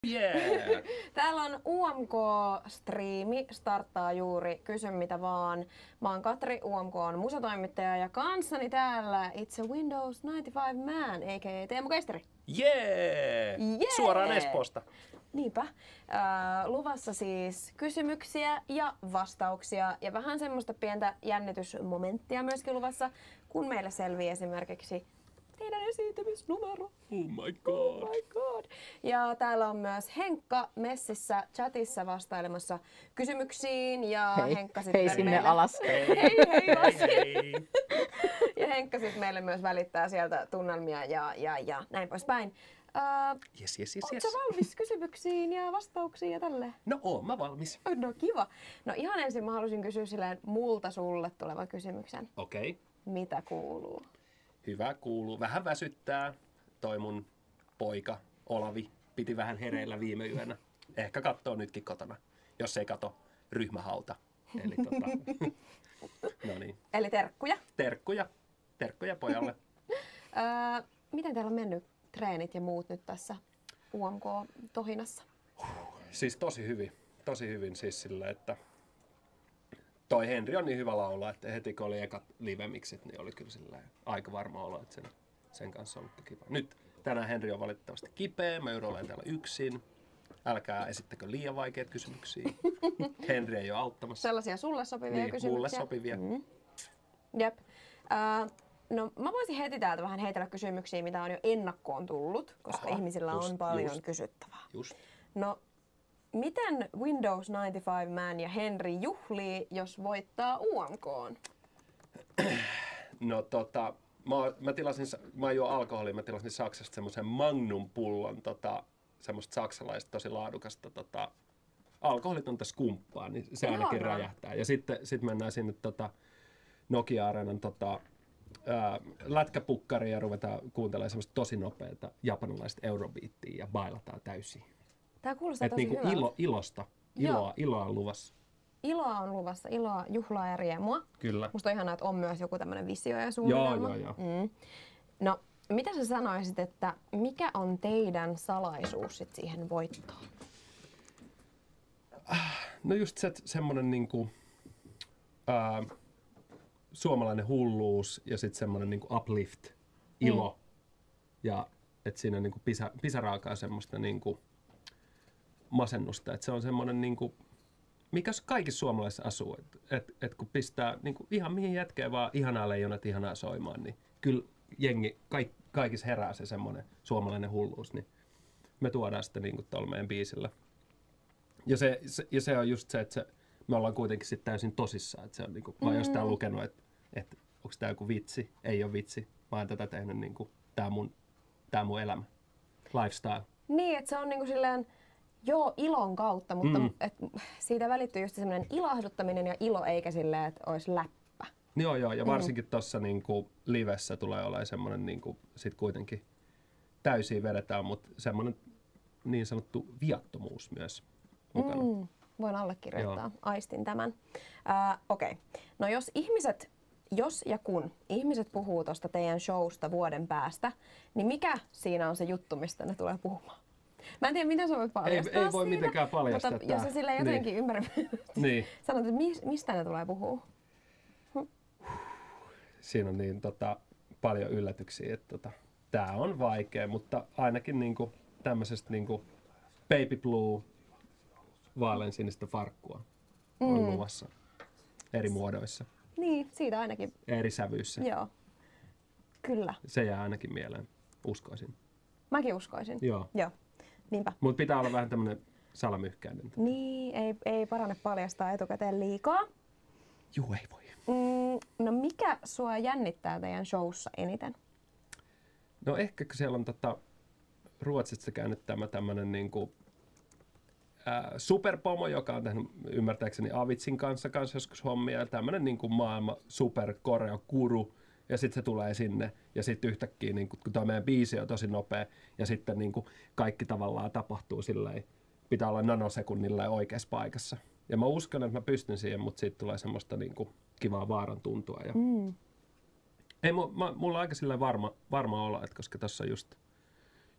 Yeah. Täällä on UMK-striimi, starttaa juuri Kysy mitä vaan. Mä oon Katri, UMK on musatoimittaja ja kanssani täällä It's a Windows 95 Man, a.k.a. Teemu Keisteri. Yeah. Suoraan Espoosta. Niinpä. Luvassa siis kysymyksiä ja vastauksia ja vähän semmoista pientä jännitysmomenttia myöskin luvassa, kun meille selviää esimerkiksi teidän esiintymisnumero. Oh my god. Oh my god. Ja täällä on myös Henkka messissä chatissa vastailemassa kysymyksiin ja Henkka sitten sinne meille... alas. Hei. Ja Henkka sitten meille myös välittää sieltä tunnelmia ja näin poispäin. Yes. Ootko valmis kysymyksiin ja vastauksiin ja tälleen? No oon mä valmis. No kiva. No ihan ensin mä halusin kysyä silleen multa sulle tulevan kysymyksen. Okei. Mitä kuuluu? Hyvä kuuluu. Vähän väsyttää. Toi mun poika Olavi piti vähän hereillä viime yönä. Ehkä kattoo nytkin kotona, jos ei kato ryhmähauta. Eli no niin. Eli terkkuja. Terkkuja pojalle. Miten teillä on mennyt treenit ja muut nyt tässä UMK-tohinassa? Siis tosi hyvin siis sillä, että toi Henri on niin hyvä laulaa, että heti kun oli ekat live-miksit, niin oli kyllä silleen aika varma olo, että sen kanssa on ollut kiva. Nyt tänään Henri on valitettavasti kipeä, mä joudun olemaan täällä yksin. Älkää esittäkö liian vaikeita kysymyksiä. Henri ei ole auttamassa. Sellaisia sulle sopivia niin, kysymyksiä? mulle sopivia. Jep. No mä voisin heti täältä vähän heitellä kysymyksiä, mitä on jo ennakkoon tullut, koska ihmisillä on paljon kysyttävää. Just. No, miten Windows 95 Man ja Henri juhlii, jos voittaa UMK:n? No mä juon alkoholia, mä tilasin Saksasta semmoisen Magnum-pullon, semmoista saksalaista tosi laadukasta alkoholitonta skumppaa, niin se ainakin räjähtää. Ja sitten mennään sinne Nokia-areenan lätkäpukkariin ja ruvetaan kuuntelemaan semmoista tosi nopeata japanilaista eurobeattia ja bailataan täysin. Tää kuulostaa tosi niinku hyvältä. Iloa on luvassa. Iloa on luvassa, iloa, juhlaa ja riemua. Kyllä. Musta on ihanaa, että on myös joku tämmönen visio ja suunnitelma. Joo. No, mitä sä sanoisit, että mikä on teidän salaisuus sit siihen voittoon? No just semmonen niinku, suomalainen hulluus ja sitten semmoinen niinku uplift, ilo. Ja että siinä niinku pisaraakaan semmoista niinku masennusta. Että se on semmoinen, niinku, mikä kaikissa suomalaisissa asuu. Että kun pistää niinku ihan mihin jätkeen vaan ihanaa leijonat ihanaa soimaan, niin kyllä jengi, kaikissa herää se semmoinen suomalainen hulluus. Niin me tuodaan sitä niinku tuolla meidän biisillä. Ja se on just se, että me ollaan kuitenkin sitten täysin tosissaan. Että se on niinku, mä oon jostain lukenut, että onko tämä joku vitsi? Ei ole vitsi. Mä oon tätä tehnyt niinku, tää mun elämä. Lifestyle. Niin, että se on niinku silleen, joo, ilon kautta, mutta siitä välittyy just semmoinen ilahduttaminen ja ilo, eikä silleen, että olisi läppä. Joo, ja varsinkin tuossa niinku livessä tulee olemaan semmoinen, niinku, sit kuitenkin täysin vedetään, mutta semmoinen niin sanottu viattomuus myös mukana. Voin allekirjoittaa, joo. Aistin tämän. Okei. No jos ja kun ihmiset puhuu tuosta teidän showsta vuoden päästä, niin mikä siinä on se juttu, mistä ne tulee puhumaan? Mä en tiedä, mitä sä voit paljastaa ei voi siitä, mitenkään paljastaa. Mutta jos sä sillä jotenkin ymmärrätte, niin. sanot, että mistä ne tulee puhua? Siinä on niin paljon yllätyksiä, että tää on vaikea, mutta ainakin niinku tämmöisestä niinku baby blue vaaleansinistä farkkua on luvassa eri muodoissa. Niin, siitä ainakin. Eri sävyissä. Joo, kyllä. Se jää ainakin mieleen, uskoisin. Mäkin uskoisin. Joo. Niinpä. Mutta pitää olla vähän tämmönen salamyhkäinen. Niin, ei parane paljastaa etukäteen liikaa. Juu, ei voi. No mikä sua jännittää teidän showssa eniten? No ehkä kun siellä on Ruotsista käynyt tämmönen niinku superpomo, joka on tehnyt ymmärtääkseni Avitsin kanssa joskus hommia, ja tämmönen niinku maailman superkoreokuru, ja sitten se tulee sinne, ja sitten yhtäkkiä, niinku, kun tämä meidän biisi on tosi nopea, ja sitten niinku, kaikki tavallaan tapahtuu silleen, pitää olla nanosekunnilla oikeassa paikassa. Ja mä uskon, että mä pystyn siihen, mutta siitä tulee semmoista niinku, kivaa vaaran tuntua. Ja ei, mulla on aika silleen varma olo, että koska tässä on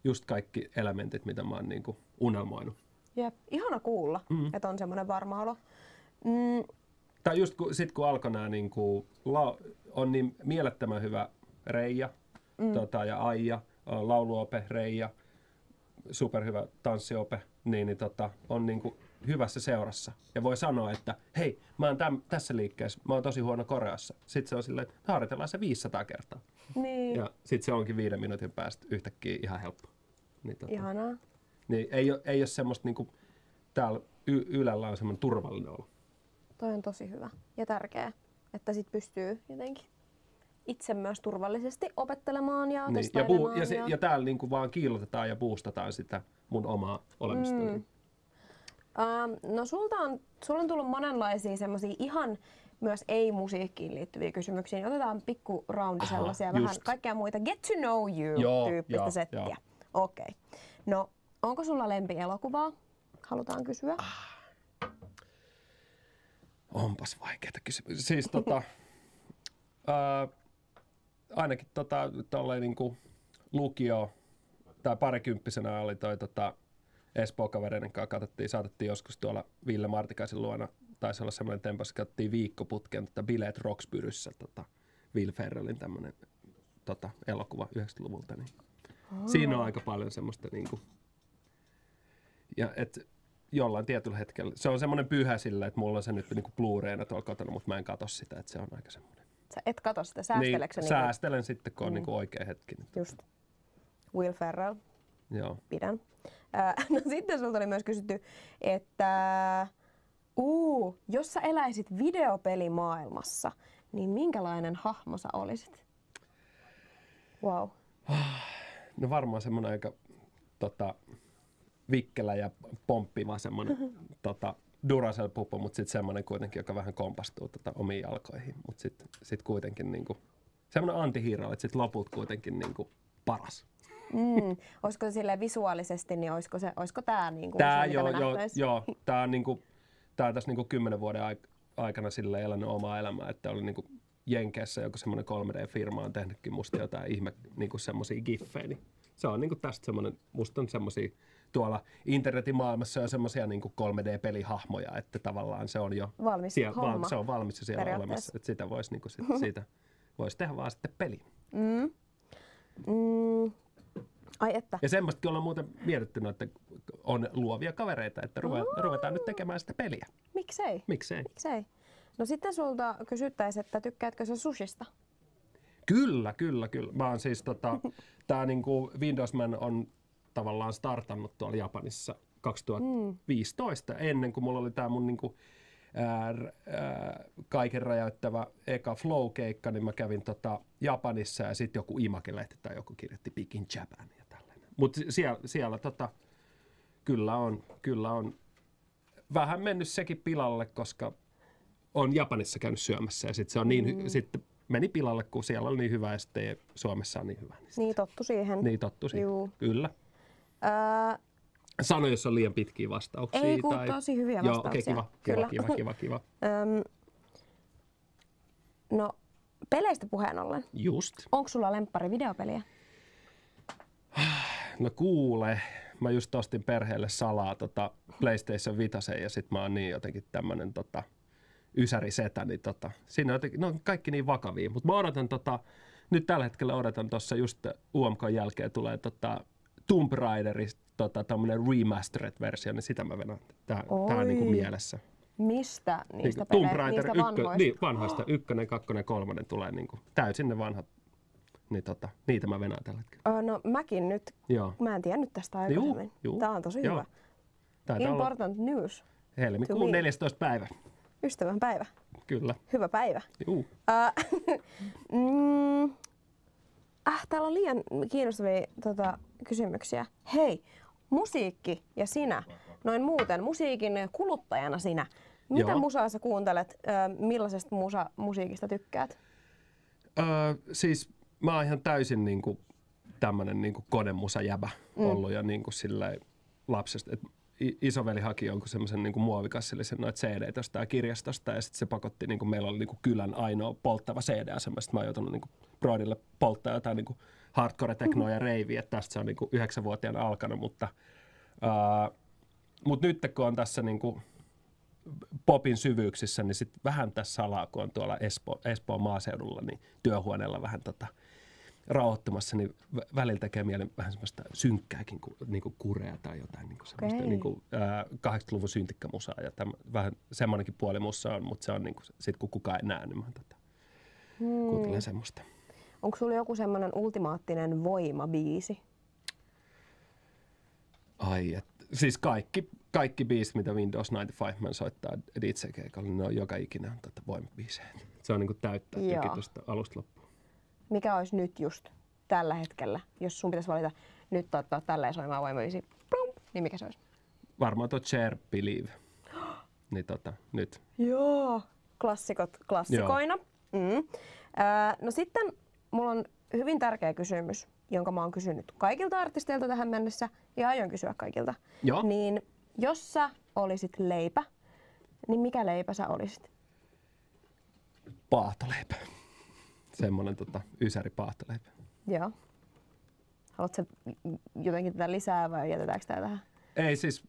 just kaikki elementit, mitä mä oon niinku unelmoinut. Jep, ihana kuulla, että on semmoinen varma olo. Tai just kun alkoi nää niinku, on niin mielettömän hyvä Reija ja Aija, lauluope Reija, superhyvä tanssiope, niin on niinku hyvässä seurassa. Ja voi sanoa, että hei, mä oon tässä liikkeessä, mä oon tosi huono koreassa. Sitten se on silleen, että harjoitellaan se 500 kertaa. Niin. Ja sitten se onkin 5 minuutin päästä yhtäkkiä ihan helppo. Niin, Ihanaa. Niin ei ole semmoista, niinku, täällä Ylellä on semmoinen turvallinen olo. Toi on tosi hyvä ja tärkeä, että sit pystyy jotenkin itse myös turvallisesti opettelemaan ja testailemaan. Ja täällä niinku vaan kiillotetaan ja boostataan sitä mun omaa olemistani. No sulla on tullut monenlaisia semmosia ihan myös ei-musiikkiin liittyviä kysymyksiä. Otetaan pikku roundi sellaisia, vähän kaikkea muita get to know you tyyppistä settiä. Okei. No, onko sulla lempielokuvaa? Halutaan kysyä. Onpas vaikeita kysymyksiä. Siis ainakin tolleen niinku lukio tai parikymppisenä oli toi Espoo-kavereiden kanssa saatettiin joskus tuolla Ville Martikaisen luona, taisi olla semmoinen tempo, että katsottiin viikkoputken Bileet Roxbyryssä Will Ferrellin tämmönen elokuva 90-luvulta. Niin. Siinä on aika paljon semmoista niinku, ja et jollain tietyllä hetkellä, se on semmoinen pyhä sillä, että mulla on se nyt niinku Blu-rayna tuolla kotona, mutta mä en katso sitä, että se on aika semmoinen. Sä et katso sitä, säästeleksä? Niin, säästelen sitten, kun on niinku oikea hetki. Niin just. Will Ferrell. Joo. Pidän. No sitten sulta oli myös kysytty, että jos sä eläisit videopelimaailmassa, niin minkälainen hahmo sä olisit? Wow. No varmaan semmoinen aika vikkelä ja pomppiva semmoinen Duracell-puppu, mutta sitten semmoinen kuitenkin, joka vähän kompastuu omiin jalkoihin. Mutta sitten kuitenkin niinku, semmoinen anti-hero, että sitten loput kuitenkin niinku paras. Olisiko se silleen visuaalisesti, niin olisiko tää niinku tää joo, tää on niinku, tää tässä niinku 10 vuoden aikana sille elänyt omaa elämää, että oli niinku Jenkeissä joku semmoinen 3D-firma on tehnytkin musta jotain ihme niinku semmosia giffejä, niin se on niinku tästä semmoinen, musta on semmosia tuolla internetin maailmassa on semmosia niinku 3D-pelihahmoja, että tavallaan se on jo valmis homma. Se on valmis jo siellä olemassa, että sitä voisi niinku siitä voisi tehdä vaan sitten peli. Ai että. Ja semmoistakin ollaan muuten mietitty, että on luovia kavereita, että ruvetaan nyt tekemään sitä peliä. Miksei? Miksei? No sitten sulta kysyttäisiin, että tykkäätkö sä sushista? Kyllä. Mä oon siis tää niinku Windows Man on tavallaan startannut tuolla Japanissa 2015 ennen kuin mulla oli tää mun niinku kaiken räjäyttävä eka Flow-keikka, niin mä kävin Japanissa ja sitten joku Image-lehti tai joku kirjoitti Big in Japan ja tällainen. Mutta siellä kyllä on vähän mennyt sekin pilalle, koska on Japanissa käynyt syömässä ja sitten se on sitten meni pilalle, kun siellä oli niin hyvä ja sitten Suomessa on niin hyvä. Niin tottu siihen. Niin tottu siihen, Juu. kyllä. Sano, jos on liian pitkiä vastauksia. Ei, kun tosi hyviä vastauksia. Joo, kiva. No, peleistä puheen ollen. Just. Onko sulla lemppari videopeliä? No kuule, mä just ostin perheelle salaa PlayStation 5 ja sit mä oon niin jotenkin tämmönen ysärisetä, niin siinä on jotenkin, no kaikki niin vakavia, mutta mä odotan nyt tällä hetkellä odotan tuossa just UMK jälkeen tulee Tomb Raiderista tämmönen remastered-versio, niin sitä mä vedän. Tää on niinku mielessä. Mistä niistä Tomb Raider niistä vanhoista? Niin, vanhoista. 1, 2 ja 3 tulee niinku täysin ne vanhat. Niin niitä mä venään tällä hetkellä. No mäkin nyt. Joo. Mä en tiennyt tästä aikaisemmin. Tää on tosi hyvä. Important news. Helmikuun 14. päivä. Ystävän päivä. Kyllä. Hyvä päivä. Juu. Täällä on liian kiinnostavia kysymyksiä. Hei, musiikki ja sinä, noin muuten, musiikin kuluttajana sinä. Mitä musaa sä kuuntelet? Millaisesta musiikista tykkäät? Siis mä oon ihan täysin niinku tämmönen niinku konemusajäbä ollut ja niinku silleen lapsesta. isoveli haki jonkun semmoisen niin muovikassillisen noita CD jostain kirjastosta ja sitten se pakotti, niin kuin meillä oli niin kuin kylän ainoa polttava CD-asema. Sitten mä oon joutunut niin Broidille polttaa jotain niin hardcore-teknoa ja reiviä, että tästä se on niin 9-vuotiaana alkanut, mutta nyt kun on tässä niin kuin popin syvyyksissä, niin sitten vähän tässä salaa, kun on tuolla Espoon maaseudulla, niin työhuoneella vähän rauhoittumassa, niin välillä tekee mieli vähän semmoista synkkääkin niin kuin kurea tai jotain niin kuin semmoista niin kuin, 80-luvun syntikkamusaa ja vähän semmoinenkin puoli mussa on, mutta se on niin kuin, sit kun kukaan ei näe, niin mä kuuntelen semmoista. Onko sulla joku semmoinen ultimaattinen voimabiisi? Ai, siis kaikki biisit, mitä Windows 95 soittaa DJ-keikalla, niin ne on joka ikinen voimabiisejä. Se on niin kuin täyttää tuosta alusta loppuun. Mikä olisi nyt just tällä hetkellä, jos sun pitäisi valita nyt ottaa tälleen soimaan voimabiisi, niin mikä se olisi? Varmaan tuo Cher Believe. Niin nyt. Joo, klassikot klassikoina. No sitten mulla on hyvin tärkeä kysymys, jonka mä oon kysynyt kaikilta artisteilta tähän mennessä ja aion kysyä kaikilta. Joo. Niin jos sä olisit leipä, niin mikä leipä sä olisit? Paahtoleipä. Semmoinen ysäri paahtoleipä. Joo. Haluatko jotenkin tätä lisää vai jätetäänkö tää tähän? Ei siis,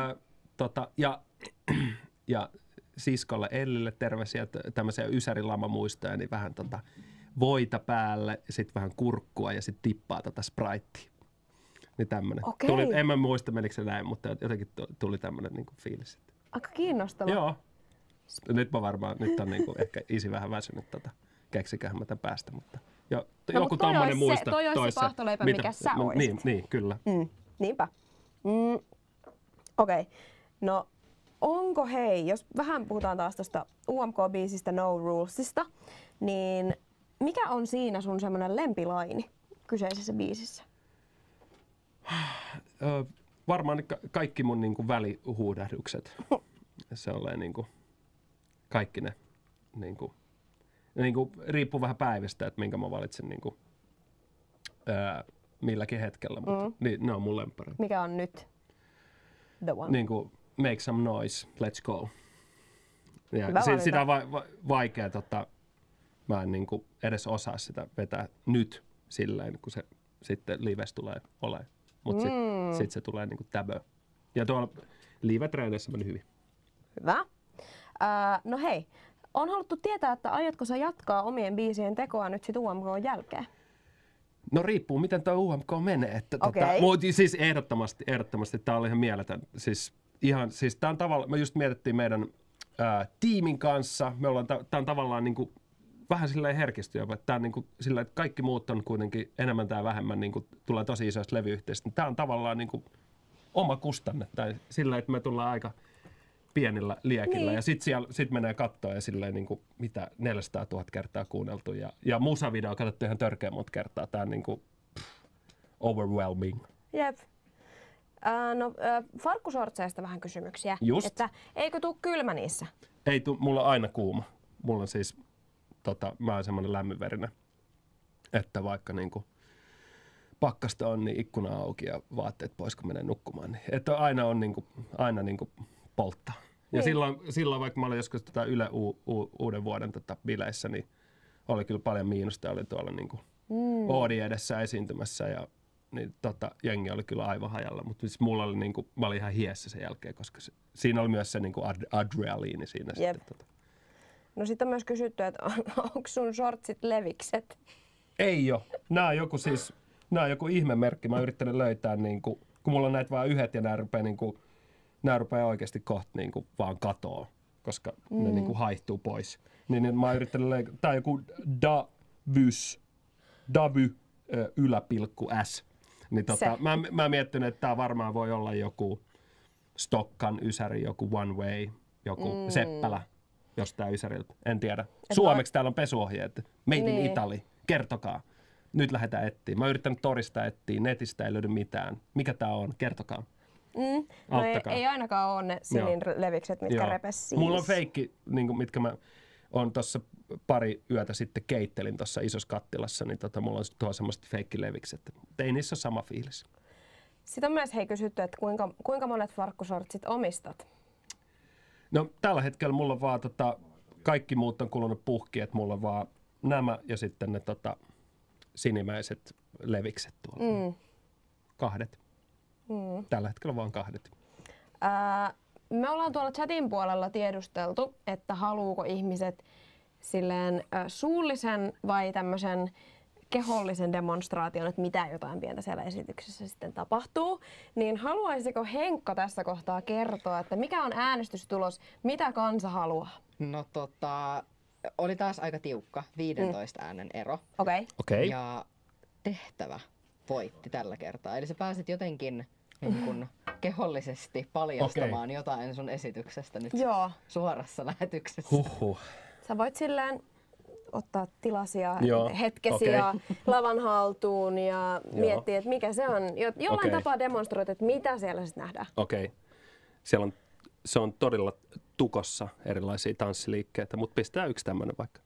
ja siskolle Ellille terveisiä, tämmöisiä ysärilamamuistoja, niin vähän voita päälle, ja sitten vähän kurkkua ja sitten tippaa Spriteia. Niin tämmönen. En mä muista menikö se näin, mutta jotenkin tuli tämmönen niinku fiilis. Aika kiinnostava. Joo. Nyt on niinku ehkä isi vähän väsynyt keksiköhän mä tämän päästä, mutta joku tommonen muista. Toi olisi se paahtoleipä, mikä sä oisit. Niin, kyllä. Niinpä. Okei. No onko jos vähän puhutaan taas tuosta UMK-biisistä No Rulesista, niin mikä on siinä sun semmoinen lempilaini kyseisessä biisissä? Varmaan kaikki mun niinku välihuudahdukset. Se on niinku kaikki ne niinku riippuu vähän päivästä, että minkä mä valitsen niinku milläkin hetkellä, mutta ne on mun lemppareita. Mikä on nyt the one? Niinku Make Some Noise, Let's Go. Ja sitä on vaikea mä en niinku edes osaa sitä vetää nyt silleen, kun se sitten lives tulee olemaan. Mutta sit se tulee niinku täbö. Ja tuolla live-treeneissä meni hyvin. Hyvä. No hei, on haluttu tietää, että aiotko sä jatkaa omien biisien tekoa nyt sit UMK:n jälkeen? No riippuu, miten tuo UMK menee. Että siis ehdottomasti tää oli ihan mieletön. Siis tää on tavallaan, me just mietittiin meidän tiimin kanssa. Tää on tavallaan niinku vähän silleen herkistyä, että tää on niinku sillä, että kaikki muut on kuitenkin enemmän tai vähemmän niinku tulee tosi isoista levyyhteisöistä. Tää on tavallaan niinku oma kustanne tai sillä, että me tullaan aika pienillä liekillä ja sit menee kattoon ja silleen niinku mitä 400 000 kertaa kuunneltu ja musavideo katsottu ihan törkeä monta kertaa. Tää on niinku overwhelming. Jep. Farkkusortseista vähän kysymyksiä. Just. Että eikö tuu kylmä niissä? Ei mulla on aina kuuma. Mulla on siis mä oon semmonen lämminverinen, että vaikka niinku pakkasta on, niin ikkuna auki ja vaatteet pois, kun menee nukkumaan. Niin, että aina polttaa. Ja silloin vaikka mä olin joskus Yle uuden vuoden bileissä, niin oli kyllä paljon miinusta. Oli tuolla niinku Oodi edessä esiintymässä ja niin jengi oli kyllä aivan hajalla. Mutta siis mulla oli mä olin ihan hiessä sen jälkeen, koska siinä oli myös se adrenaliini siinä. Sitten, No sitten on myös kysytty, että onko sun shortsit levikset? Ei oo. Nää on joku ihmemerkki. Mä oon yrittänyt löytää, kun mulla on näitä vaan yhdet ja nää rupeaa oikeasti kohta vaan katoo, koska ne haihtuu pois. Niin mä oon yrittänyt löytää, tää on joku Davy yläpilkku S. Niin mä oon miettinyt, että tää varmaan voi olla joku Stokkan ysäri, joku One Way, joku Seppälä. Jostain ysäriltä. En tiedä. Suomeksi täällä on pesuohjeet. Made in Italy. Kertokaa. Nyt lähdetään etsiä. Mä oon yrittänyt torista etsiä. Netistä ei löydy mitään. Mikä tää on? Kertokaa. No ei ainakaan ole ne Sinin levikset, mitkä repes siis. Mulla on feikki, mitkä mä oon tossa pari yötä sitten keittelin tossa isossa kattilassa, niin mulla on tuolla semmoiset feikkilevikset. Ei niissä ole sama fiilis. Sitten on myös kysytty, että kuinka monet farkkusortsit omistat? No tällä hetkellä mulla on vaan kaikki muut on kulunut puhki, että mulla on vaan nämä ja sitten ne sinimäiset levikset tuolla. 2. Tällä hetkellä vaan 2. Me ollaan tuolla chatin puolella tiedusteltu, että haluuko ihmiset silleen suullisen vai tämmöisen kehollisen demonstraation, että mitä jotain pientä siellä esityksessä sitten tapahtuu. Niin haluaisiko Henkka tässä kohtaa kertoa, että mikä on äänestystulos, mitä kansa haluaa? No oli taas aika tiukka, 15 äänen ero. Okei. Ja tehtävä voitti tällä kertaa. Eli sä pääsit jotenkin niin kun kehollisesti paljastamaan jotain sun esityksestä nyt suorassa lähetyksessä. Sä voit silleen ottaa tilasia hetkesi ja lavan haltuun ja miettiä, että mikä se on. Jollain tapaa demonstroit, että mitä siellä sitten nähdään. Siellä se on todella tukossa erilaisia tanssiliikkeitä, mutta pistää yksi tämmönen vaikka.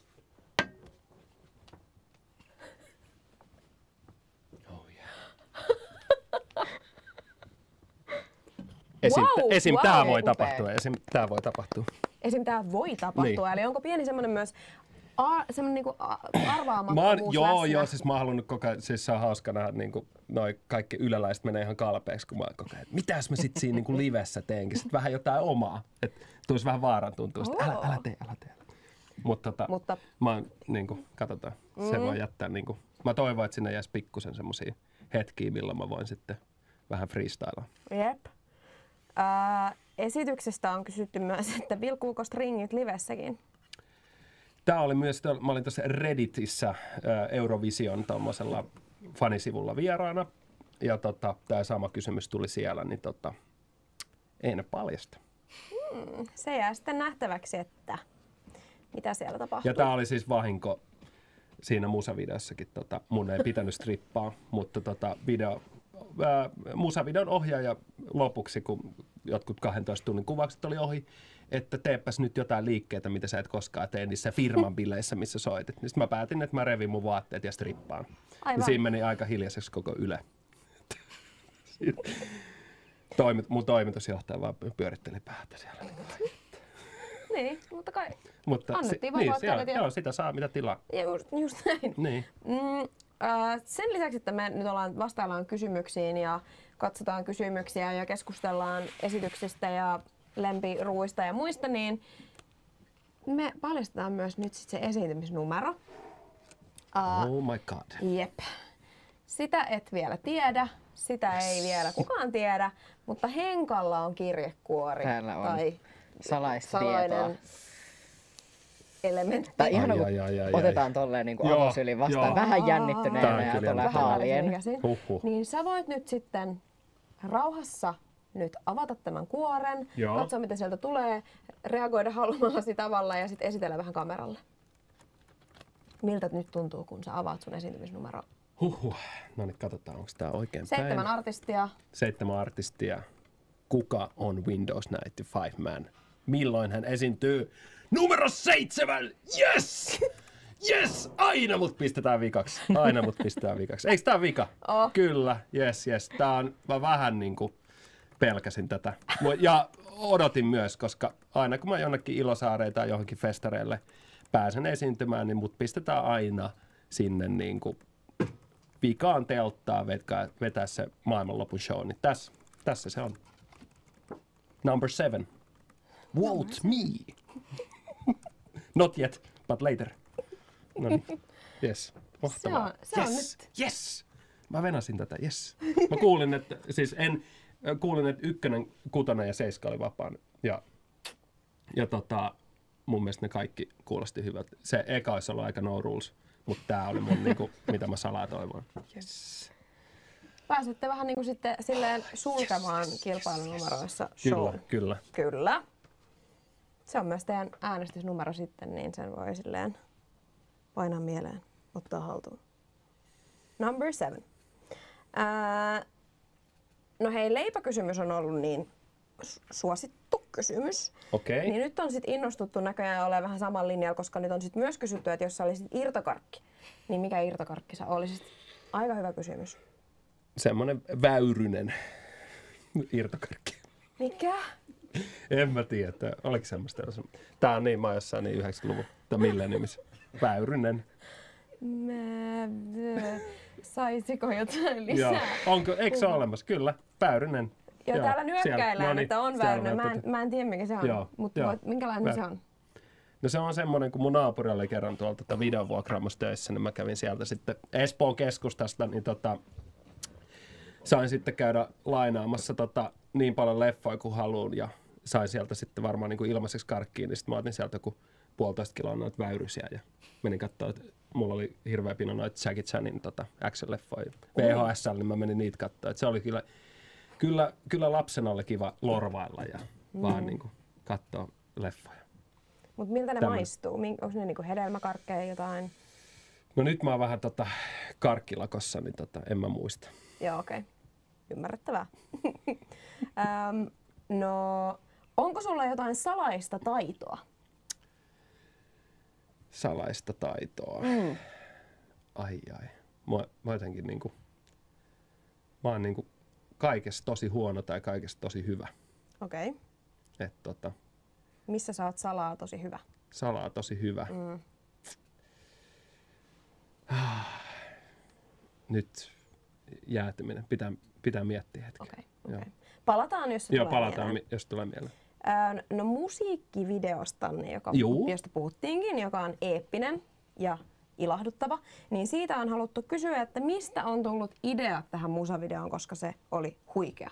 Esim. Tää voi tapahtua. Esim. Tää voi tapahtua. Esim. Tää voi tapahtua. Niin. Eli onko pieni semmoinen myös semmoinen niinku arvaamattomuus Joo, siis mä oon halunnut koko ajan, siis se on hauska nähdä niinku noi kaikki yläläiset menee ihan kalpeeksi, kun mä koko ajan, mitäs mä sit siinä niinku livessä teenkin, sit vähän jotain omaa, että tulisi vähän vaaran tuntua, älä tee. Mutta mä oon niinku, katsotaan, se voi jättää niinku, mä toivon, että sinne jäisi pikkusen semmosia hetkiä, milloin mä voin sitten vähän freestylaa. Jep. Esityksestä on kysytty myös, että vilkuuko stringit livessäkin? Tää oli myös, mä olin tuossa Redditissä Eurovision tommosella fanisivulla vieraana. Ja tää sama kysymys tuli siellä, niin ei ne paljasta. Se jää sitten nähtäväksi, että mitä siellä tapahtuu. Ja tää oli siis vahinko siinä musavideossakin. Mun ei pitänyt strippaa, mutta musavideon ohjaaja lopuksi, kun jotkut 12 tunnin kuvaukset oli ohi, että teepäs nyt jotain liikkeitä, mitä sä et koskaan tee niissä firman bileissä, missä soitit. Niin mä päätin, että mä revin mun vaatteet ja strippaan. Ja siinä meni aika hiljaiseksi koko Yle. Mun toimitusjohtaja vaan pyöritteli päätä siellä. Niin, mutta kai annettiin vaan vaatteet. Joo, sitä saa mitä tilaa. Just näin. Niin. Sen lisäksi, että me nyt vastaillaan kysymyksiin ja katsotaan kysymyksiä ja keskustellaan esityksistä ja lempiruuista ja muista, niin me paljastetaan myös nyt sit se esiintymisnumero. Oh my god. Jep. Sitä et vielä tiedä, sitä ei vielä kukaan tiedä, mutta Henkalla on kirjekuori. Täällä on tai salaista tietoa. Elementti. Tai ihana, kun otetaan tolleen niin avosylin vastaan vähän jännittyneenä ja tolleen haalien. Niin sä voit nyt sitten rauhassa nyt avata tämän kuoren, katsoa mitä sieltä tulee, reagoida haluamallasi tavalla ja sitten esitellä vähän kameralle. Miltä nyt tuntuu, kun sä avaat sun esiintymisnumero? No niin, katsotaan, onko tää oikein 7 artistia. 7 artistia. Kuka on Windows 95 Man? Milloin hän esiintyy? Numero 7! Yes! Yes! Aina mut pistetään vikaksi. Eikö tää vika? Kyllä, yes. Tää on, mä vähän niinku pelkäsin tätä. Ja odotin myös, koska aina kun mä jonnekin Ilosaareen tai johonkin festareille pääsen esiintymään, niin mut pistetään aina sinne niinku vikaan telttaa vetää se maailmanlopun show. Niin tässä se on. Number 7. Vote me! Not yet, but later. No niin. Yes. Mahtavaa. Se on nyt. Yes! Mä venasin tätä, yes. Mä kuulin, että kuulin, että 1, 6 ja 7 oli vapaana. Ja mun mielestä ne kaikki kuulosti hyvältä. Se eka olisi ollut aika no rules, mutta tää oli mun niinku, mitä mä salaa toivoin. Yes. Pääsette vähän niinku sitten silleen sulkemaan kilpailunumeroissa show. Kyllä. Se on myös teidän äänestysnumero sitten, niin sen voi silleen painaa mieleen, ottaa haltuun. Number 7. No hei, leipäkysymys on ollut niin suosittu kysymys. Okei. Niin nyt on sit innostuttu näköjään olemaan vähän saman linjalla, koska nyt on sit myös kysytty, että jos sä olisit irtokarkki, niin mikä irtokarkki sä olisit? Aika hyvä kysymys. semmonen väyrynen irtokarkki. Mikä? En mä tiedä, että oliko semmoista. Tää on niin, mä oon jossain niin 90-luvun, tai millenniumissa. Väyrynen. Saisiko jotain lisää? Joo. Onko, eikö se ole olemassa? Kyllä, väyrynen. Joo, täällä nyökkäillään, että on väyrynen. Mä en tiedä, mikä se on, mutta minkälainen se on? No se on semmoinen, kun mun naapuri oli kerran tuolta videovuokraamossa töissä, niin mä kävin sieltä sitten Espoon keskustasta, niin sain sitten käydä lainaamassa niin paljon leffoja kuin haluun ja sain sieltä sitten varmaan niin kuin ilmaiseksi karkkiin, niin sitten mä otin sieltä joku 1,5 kiloa noita väyrysiä ja menin katsoa, että mulla oli hirveä pino noita Jackie Chanin action-leffoja VHS:llä, niin mä menin niitä katsoa. Että se oli kyllä lapsena oli kiva lorvailla ja vaan niin kuin katsoa leffoja. Mutta miltä ne maistuu? Onko ne niinku hedelmäkarkkeja jotain? No nyt mä oon vähän karkkilakossa, niin en mä muista. Joo, okei. Ymmärrettävää. No, onko sulla jotain salaista taitoa? Salaista taitoa? Ai. Mä jotenkin niinku, mä oon niinku kaikessa tosi huono tai kaikessa tosi hyvä. Okei. Okay. Missä sä oot salaa tosi hyvä? Salaa tosi hyvä. Nyt jäätyminen. Pitää miettiä hetki. Okay. Palataan, jos se tulee mieleen. Jos tulee mieleen. No musiikkivideostanne, josta puhuttiinkin, joka on eeppinen ja ilahduttava, niin siitä on haluttu kysyä, että mistä on tullut idea tähän musavideoon, koska se oli huikea?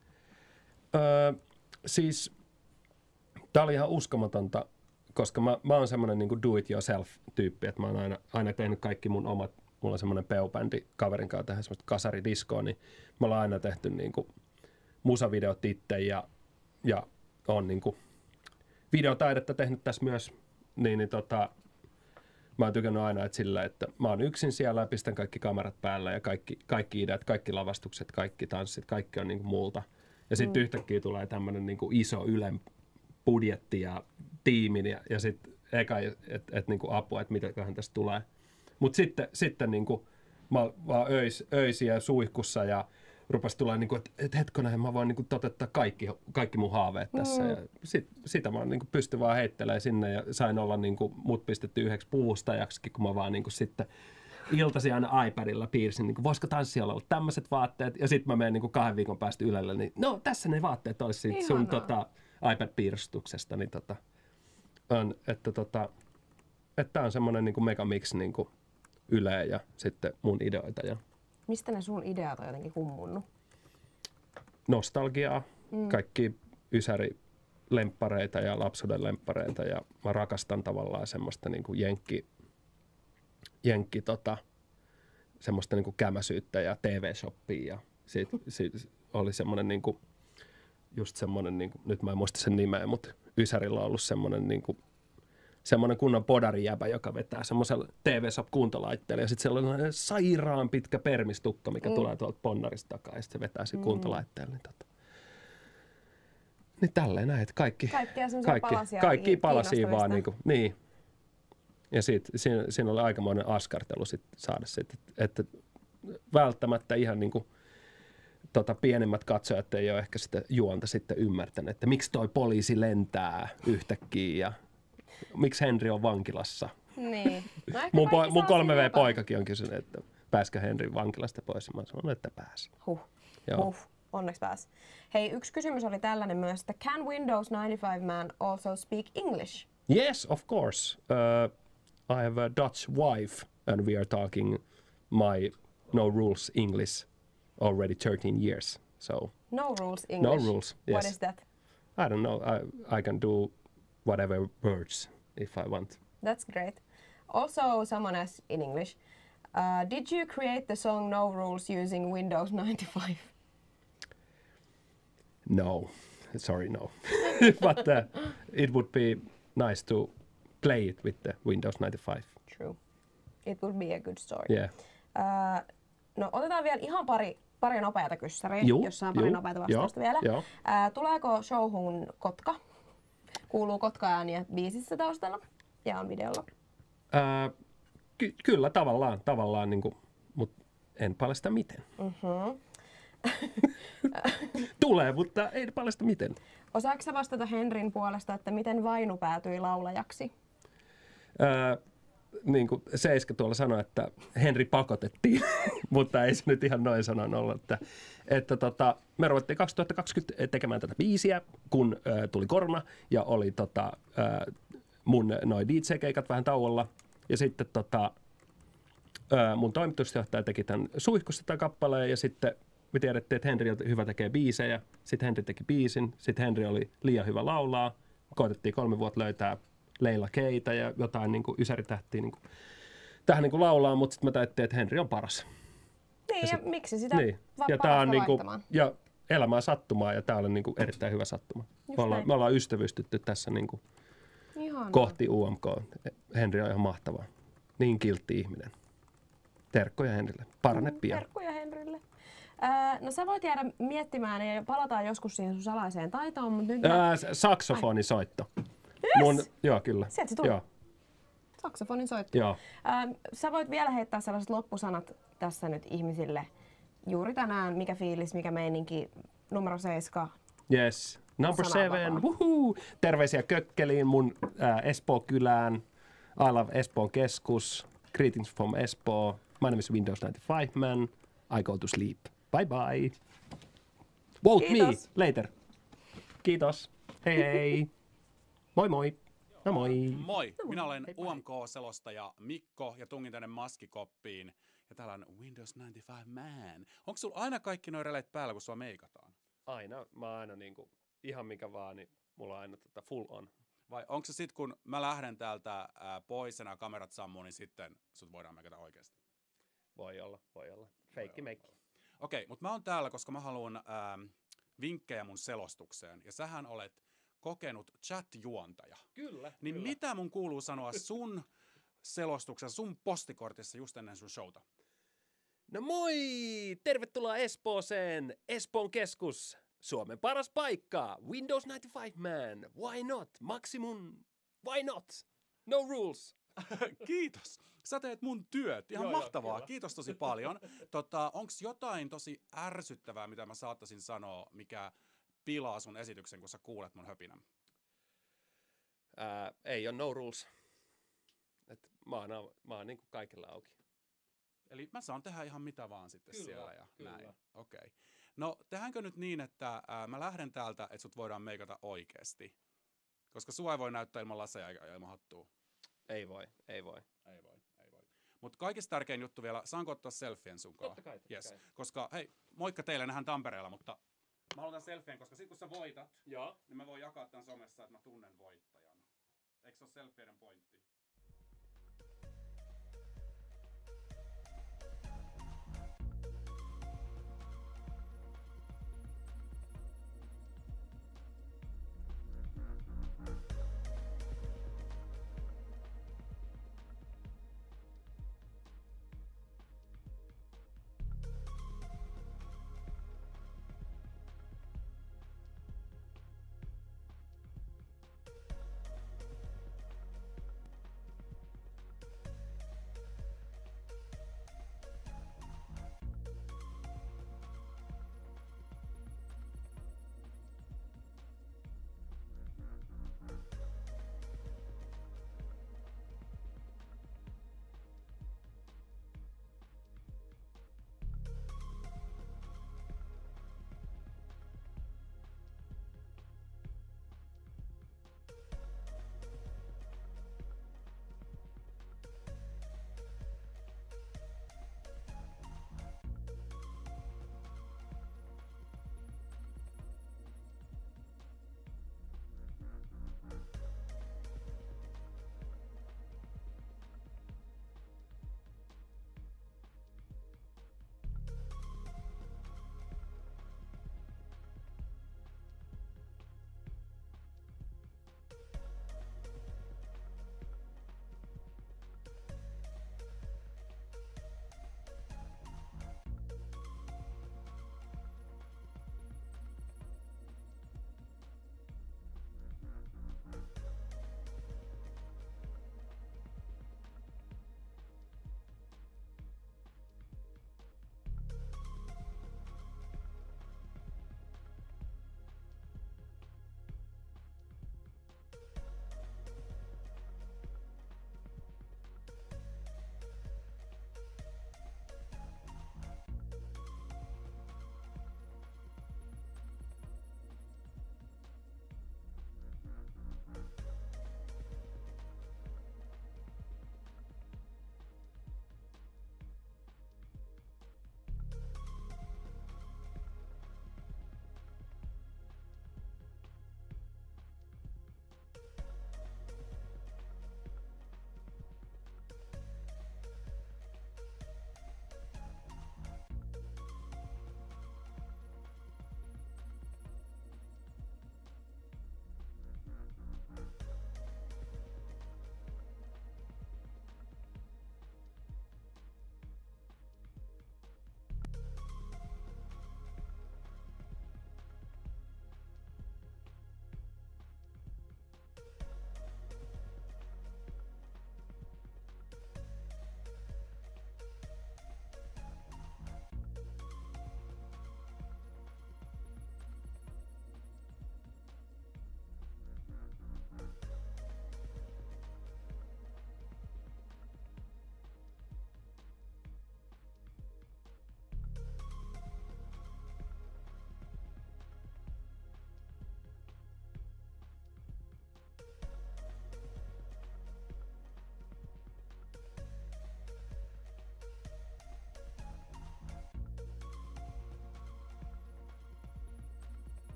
Siis tää oli ihan uskomatonta, koska mä oon semmonen niinku do-it-yourself-tyyppi, että mä oon aina tehnyt kaikki mun omat, mulla on semmonen peubändi kaverin kanssa tehdä semmoista kasaridiskoa, niin mä oon aina tehty niinku musavideot itse ja oon niinku videotaidetta tehnyt tässä myös, niin mä oon tykännyt aina, että sillä, että mä oon yksin siellä ja pistän kaikki kamerat päälle ja kaikki ideat, kaikki lavastukset, kaikki tanssit, kaikki on niinku multa. Ja sitten yhtäkkiä tulee tämmönen niinku iso Ylen budjetti ja tiimin ja sitten eka, että niinku apua, että mitäköhän tästä tulee. Mutta sitten niinku, mä vaan öisiä suihkussa ja rupesi tulla niinku, että hetkonen, mä voin niinku toteuttaa kaikki mun haaveet tässä. Ja sitä mä niinku pystyn vaan heittelemään sinne ja sain olla niinku, mut pistetty yhdeksi puvustajaksikin, kun mä vaan niinku sitten iltaisin aina iPadilla piirsin, niin voisiko tanssijalla olla tämmöiset vaatteet, ja sitten mä menen niin 2 viikon päästä Ylelle, niin no tässä ne vaatteet olisi siitä sun iPad-piirustuksesta, niin että on semmoinen niin megamix niin Yle ja sitten mun ideoita. Ja mistä ne sun ideat on jotenkin hummunnut? Nostalgiaa, kaikki ysäri-lemppareita ja lapsuuden lemppareita, ja mä rakastan tavallaan semmoista niin kuin jenkki semmoista niinku kämäsyyttä ja TV-shoppia ja siitä oli semmoinen niinku just semmoinen niinku, nyt mä en muista sen nimeä, mutta Ysärillä on ollut semmoinen niinku semmoinen kunnon podarijäbä, joka vetää semmoisella TV-shop kuuntolaitteella ja sitten sellainen sairaan pitkä permistukka, mikä tulee tuolta ponnarista takaa ja sitten se vetää sen kuuntolaitteella. Niin tälleen näin, että kaikki palasia vaan niinku, niin. Ja siinä oli aikamoinen askartelu saada sit, että välttämättä ihan niinku pienemmät katsojat ei ole ehkä sitä juonta sitten ymmärtänyt, että miksi toi poliisi lentää yhtäkkiä ja miksi Henri on vankilassa. Niin. No mun 3V-poikakin on kysynyt, että pääskö Henri vankilasta pois, ja mä sanon, että pääsi. Onneksi pääsi. Hei, yksi kysymys oli tällainen myös, että can Windows 95 man also speak English? Yes, of course. I have a Dutch wife and we are talking my no rules English already 13 years. So no rules English? No rules, yes. What is that? I don't know. I can do whatever words if I want. That's great. Also, someone asked in English, did you create the song No Rules using Windows 95? No. Sorry, no. But it would be nice to play it with the Windows 95. True. It would be a good story. Yeah. No otetaan vielä ihan pari nopeata kyssäriä, jossa on pari nopeata vastausta vielä. Tuleeko showhun Kotka? Kuuluu Kotka-ääniä biisissä taustalla ja on videolla? Kyllä tavallaan niin kuin, mutta en paljasta miten. Tulee, mutta ei paljasta miten. Osaatko sä vastata Henrin puolesta, että miten Vainu päätyi laulajaksi? Niin kuin Seiska tuolla sanoi, että Henri pakotettiin, mutta ei se nyt ihan noin sanon ollut. Me ruvettiin 2020 tekemään tätä biisiä, kun tuli korona ja oli mun noi DJ-keikat vähän tauolla. Ja sitten mun toimitusjohtaja teki tämän suihkussa tämän kappaleen ja sitten me tiedettiin, että Henri on hyvä tekee biisejä. Sitten Henri teki biisin, sitten Henri oli liian hyvä laulaa. Koitettiin 3 vuotta löytää Leila Keitä ja jotain niin kuin ysäritähtiä niin kuin, tähän niin kuin laulaa, mutta sitten mä tajuttiin, että Henri on paras. Niin, ja miksi sitä niin. Ja tää on niinku, ja elämää sattumaa, ja tää on niinku erittäin hyvä sattuma. Me ollaan ystävystytty tässä niinku kohti UMK. Henri on ihan mahtava. Niin kiltti ihminen. Terkkoja Henrille. Parane pian. Terkkoja Henrille. No sä voit jäädä miettimään ja palataan joskus siihen sun salaiseen taitoon, mutta nyt... Saksofonisoitto. Yes! Joo, kyllä. Sieltä se tuli. Joo. Saksofonin soitto. Joo. Sä voit vielä heittää sellaiset loppusanat tässä nyt ihmisille. Juuri tänään, mikä fiilis, mikä meininki, numero 7. Yes. Number 7. Woohoo! Terveisiä Kökkeliin, mun Espoo-kylään. I love Espoon keskus. Greetings from Espoo. My name is Windows 95 man. I go to sleep. Bye bye. Vote Kiitos. me later. Kiitos. Hei hei. Moi moi. No moi. Moi, minä olen UMK-selostaja Mikko ja tungin tänne maskikoppiin. Ja täällä on Windows 95 man. Onko sulla aina kaikki nuo releet päällä, kun sua meikataan? Aina. Mä oon aina niinku, ihan mikä vaan, niin mulla on aina full on. Vai onko se sit, kun mä lähden täältä pois ja nämä kamerat sammuu, niin sitten sut voidaan meikata oikeasti? Voi olla. Feikki meikki. Okei, mutta mä oon täällä, koska mä haluan vinkkejä mun selostukseen. Ja sähän olet kokenut chat-juontaja. Kyllä. Niin kyllä. Mitä mun kuuluu sanoa sun selostuksessa, sun postikortissa just ennen sun showta? No moi! Tervetuloa Espooseen! Espoon keskus! Suomen paras paikka! Windows 95 man! Why not? Maximum! Why not? No rules! Kiitos! Sä teet mun työt. Ihan mahtavaa. Kiitos tosi paljon. Onks jotain tosi ärsyttävää, mitä mä saattaisin sanoa, mikä pilaa sun esityksen, kun sä kuulet mun höpinän? Ei ole no rules. Mä oon niinku kaikilla auki. Eli mä saan tehdä ihan mitä vaan sitten kyllä, siellä ja kyllä. Näin. Okei. No tehdäänkö nyt niin, että mä lähden täältä, että sut voidaan meikata oikeesti? Koska sua ei voi näyttää ilman laseja ja ilman hattua. Ei voi. Mut kaikista tärkein juttu vielä, saanko ottaa selfien sunkaan? Totta kai. Yes. Koska hei, moikka teille, nähdään Tampereella, mutta mä haluan selfien, koska sit kun sä voitat, niin mä voin jakaa tän somessa, että mä tunnen voittajan. Eikö se ole selfieiden pointti?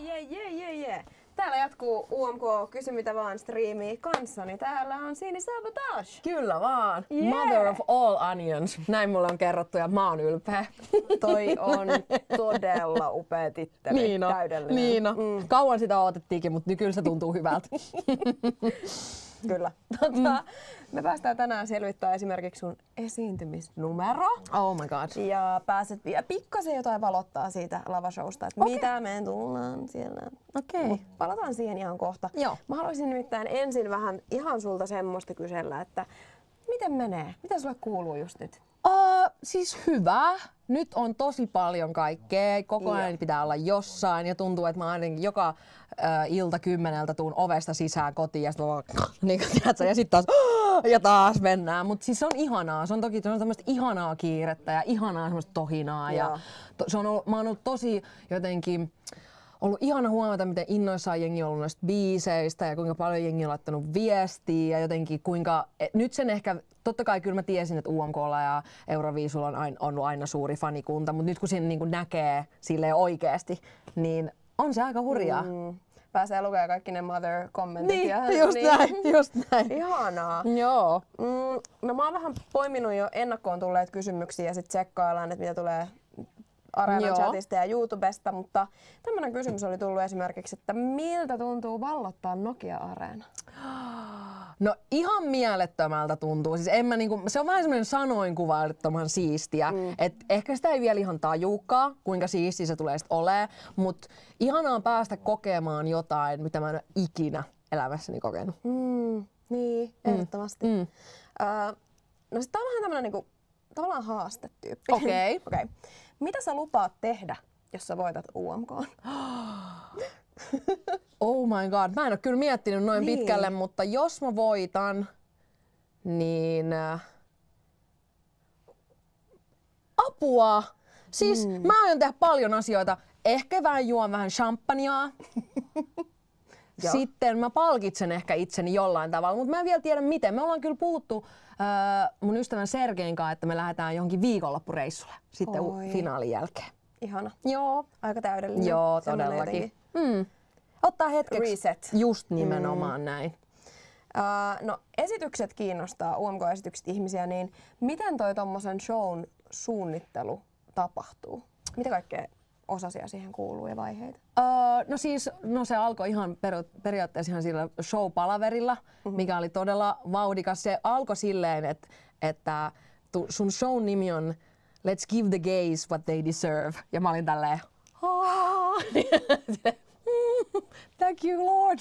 Yeah. Täällä jatkuu UMK Kysy mitä vaan -striimi kanssani. Täällä on Siini Sabotage. Kyllä vaan. Yeah. Mother of all onions. Näin mulle on kerrottu ja mä oon ylpeä. Toi on todella upea titteli. Niin on. Täydellinen. Niin on. Kauan sitä odotettiinkin, mutta kyllä se tuntuu hyvältä. Kyllä. Me päästään tänään selvittämään esimerkiksi sun esiintymisnumero. Oh my god. Ja pääset vielä pikkasen jotain valottaa siitä lavashowsta, että mitä me tullaan siellä. Okei. Palataan siihen ihan kohta. Joo. Mä haluaisin nimittäin ensin vähän ihan sulta semmoista kysellä, että miten menee? Mitä sulle kuuluu just nyt? Siis hyvä. Nyt on tosi paljon kaikkea. Koko ajan pitää olla jossain ja tuntuu, että mä ainakin joka ilta 10 tuun ovesta sisään kotiin ja sitten vaan niin ja sitten taas mennään. Mutta siis se on ihanaa. Se on toki tämmöistä ihanaa kiirettä ja ihanaa semmoista tohinaa. Ja mä oon ollut tosi jotenkin ollut ihana huomata, miten innoissaan jengi on ollut noista biiseistä ja kuinka paljon jengi on laittanut viestiä ja jotenkin kuinka... Nyt sen ehkä, totta kai kyllä mä tiesin, että UMK:lla ja Euroviisulla on ollut aina suuri fanikunta, mutta nyt kun siinä niin näkee silleen oikeasti, niin on se aika hurjaa. Pääsee lukemaan kaikki ne Mother-kommentit. Niin, just näin. Ihanaa. Joo. No mä oon vähän poiminut jo ennakkoon tulleet kysymyksiä ja sit tsekkaillaan, että mitä tulee Areenan chatista ja YouTubesta, mutta tämmönen kysymys oli tullut esimerkiksi, että miltä tuntuu vallottaa Nokia-areena? No ihan mielettömältä tuntuu. Siis se on vähän semmoinen sanoinkuvailettoman siistiä. Et ehkä sitä ei vielä ihan tajuukaan, kuinka siistiä se tulee sitten olemaan, mutta ihanaa päästä kokemaan jotain, mitä mä en ole ikinä elämässäni kokenut. Niin, ehdottomasti. No sit tää on vähän tämmönen niinku, tavallaan haastetyyppi. Okei. Mitä sä lupaat tehdä, jos sä voitat UMK:n? Oh my god, mä en ole kyllä miettinyt noin pitkälle, mutta jos mä voitan, niin apua! Siis mä aion tehdä paljon asioita. Ehkä juon vähän champagnea. Sitten mä palkitsen ehkä itseni jollain tavalla, mutta mä en vielä tiedä miten. Me ollaan kyllä puhuttu mun ystävän Sergein kanssa, että me lähdetään johonkin viikonloppureissulle sitten finaalin jälkeen. Ihana. Joo. Aika täydellinen. Joo, todellakin. Ottaa hetkeksi. Reset. Just nimenomaan näin. No esitykset kiinnostaa, UMK-esitykset ihmisiä, niin miten toi tommosen shown suunnittelu tapahtuu? Mitä kaikkea osasia siihen kuuluu ja vaiheita? No se alkoi ihan periaatteessa ihan sillä show-palaverilla, mikä oli todella vauhdikas. Se alkoi silleen, että sun show nimi on Let's give the gays what they deserve. Ja mä olin tälleen, thank you Lord.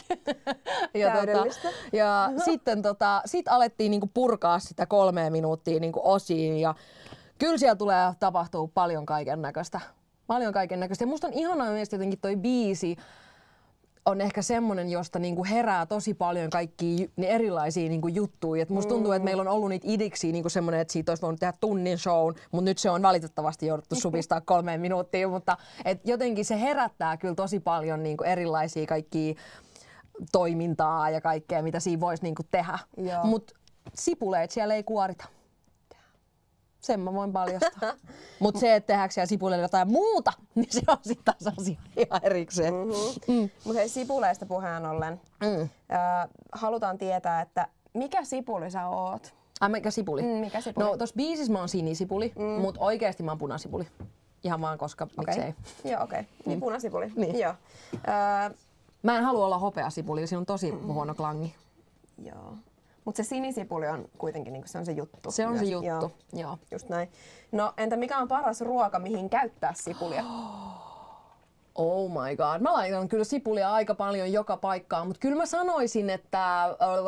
Ja sitten sit alettiin niinku purkaa sitä 3 minuuttia niinku osiin ja kyllä siellä tulee tapahtua paljon kaikennäköistä. Ja musta on ihanaa mielestäni jotenkin toi biisi on ehkä semmonen, josta niinku herää tosi paljon kaikkia erilaisia niinku juttuja. Et musta tuntuu, että meillä on ollut niitä idiksiä niinku semmonen, että siitä olisi voinut tehdä tunnin shown, mutta nyt se on valitettavasti jouduttu supistaa 3 minuuttia. Mutta et jotenkin se herättää kyllä tosi paljon niinku erilaisia kaikkia toimintaa ja kaikkea, mitä siinä voisi niinku tehdä. Mut sipuleet siellä ei kuorita. Sen mä voin paljastaa. Mut se, että tehdäänkö siellä sipuleille jotain muuta, niin se on sitten taas asia ihan erikseen. Mut hei, sipuleista puheen ollen. Halutaan tietää, että mikä sipuli sä oot? Mikä sipuli? Mikä sipuli? No tossa biisissä mä oon sinisipuli, mut oikeesti mä oon punasipuli. Ihan vaan koska miksei. Joo, niin punasipuli. Niin. Joo. Mä en halua olla hopeasipuli, siinä on tosi huono klangi. Joo. Mutta se sinisipuli on kuitenkin niinku, se on se juttu. Se on se juttu, joo. Just näin. No entä mikä on paras ruoka, mihin käyttää sipulia? Oh my god. Mä laitan kyllä sipulia aika paljon joka paikkaan, mutta kyllä mä sanoisin, että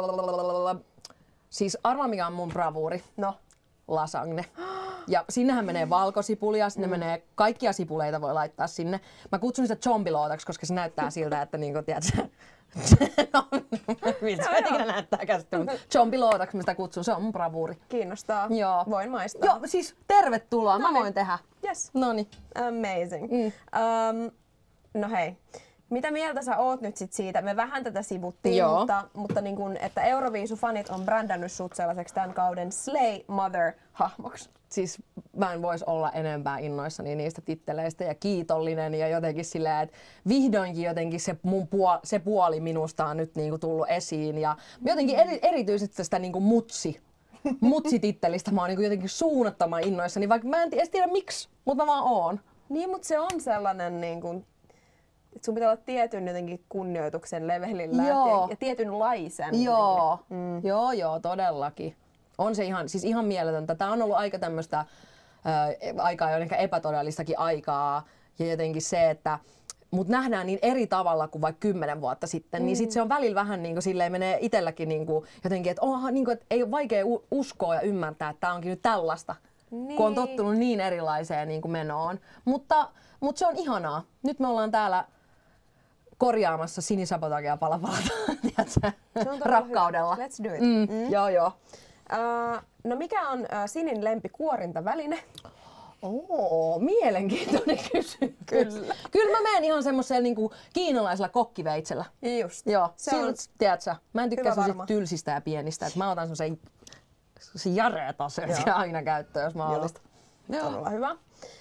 siis arvaa mikä on mun bravuuri. No. Lasagne. Ja sinnehän menee valkosipulia, sinne menee kaikkia sipuleita voi laittaa sinne. Mä kutsun sitä zombilootaksi, koska se näyttää siltä, että niinku, tiedätkö, no, miltä se ikinä näyttää käsittää, mutta zombilootaksi mä sitä kutsun, se on mun bravuuri. Kiinnostaa. Joo. Voin maistaa. Joo, siis tervetuloa, mä voin tehdä. Yes. Noniin. Amazing. No hei, mitä mieltä sä oot nyt sit siitä? Me vähän tätä sivuttiin, Joo. mutta niin kun, että Euroviisu-fanit on brändännyt sut sellaiseksi tämän kauden Slay Mother-hahmoksi. Siis mä en vois olla enempää innoissani niistä titteleistä ja kiitollinen ja jotenkin silleen, että vihdoinkin jotenkin se puoli minusta on nyt niinku tullut esiin ja jotenkin erityisesti tästä niinku mutsitittelistä mä oon niinku jotenkin suunnattoman innoissani, vaikka mä en edes tiedä miksi, mutta mä vaan oon. Niin, mutta se on sellainen, niin kun, että sun pitää olla tietyn jotenkin kunnioituksen levelillä ja tietynlaisen. Joo, joo, todellakin. On se ihan mieletöntä. Tää on ollut aika tämmöistä aikaa jo ehkä epätodellistakin aikaa ja jotenkin se, että mut nähdään niin eri tavalla kuin vaikka 10 vuotta sitten, niin sit se on välillä vähän niin kuin silleen menee itselläkin niin kuin jotenkin, että niin kuin, että ei ole vaikea uskoa ja ymmärtää, että tää onkin nyt tällaista, kun on tottunut niin erilaiseen niin kuin menoon. Mutta se on ihanaa. Nyt me ollaan täällä korjaamassa Sinisabotagea pala-palata, rakkaudella. Let's do it. Joo. No mikä on Sinin lempikuorintaväline? Mielenkiintoinen kysymys. Kyllä mä menen ihan semmoisella niinku kiinalaisella kokkiveitsellä. Just. Joo, Se on tiedätkö, mä en tykkää varma. tylsistä ja pienistä, että mä otan semmoisen jareetasen aina käyttöön, jos mahdollista. Todella hyvä.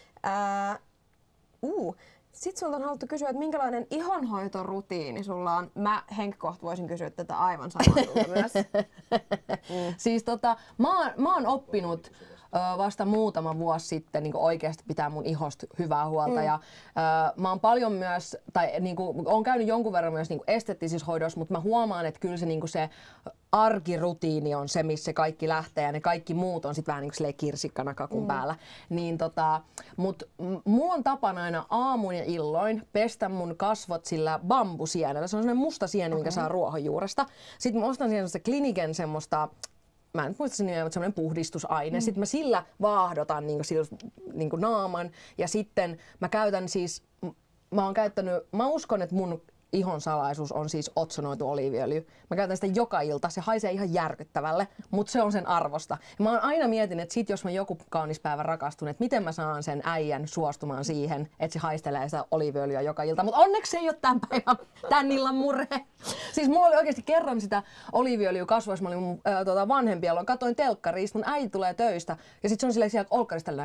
Sitten sulta on haluttu kysyä, että minkälainen ihonhoitorutiini sulla on. Mä henkkoht voisin kysyä tätä aivan samaa myös. Siis mä oon oppinut vasta muutama vuosi sitten niin oikeasti pitää mun ihosta hyvää huolta. Ja, mä oon paljon myös, tai niin kuin, oon käynyt jonkun verran myös niin esteettisissä hoidoissa, mutta mä huomaan, että kyllä se, niin se arkirutiini on se, missä kaikki lähtee ja ne kaikki muut on sitten vähän niin kuin kirsikkana kakun päällä. Niin, mut mulla on tapana aina aamuin ja illoin pestä mun kasvot sillä bambusienellä. Se on semmoinen musta sieni, mikä saa ruohonjuuresta. Sitten mä ostan siihen Kliniken semmoista, mä en muista sen nimeä, mutta semmoinen puhdistusaine. Sitten mä sillä vaahdotan niinku naaman ja sitten mä käytän siis, mä uskon, että mun ihon salaisuus on siis otsonoitu oliiviöljy. Mä käytän sitä joka ilta, se haisee ihan järkyttävälle, mutta se on sen arvosta. Ja mä oon aina mietin, että sit jos mä joku kaunis päivä rakastun, että miten mä saan sen äijän suostumaan siihen, että se haistelee sitä oliiviöljyä joka ilta. Mutta onneksi se ei ole tän illan murhe. Siis mulla oli oikeasti kerran sitä oliiviöljyä kasvoissa, mä olin mun vanhempia, katsoin telkkarista, mun äiti tulee töistä ja sit se on silleen siellä olkkarista tällä.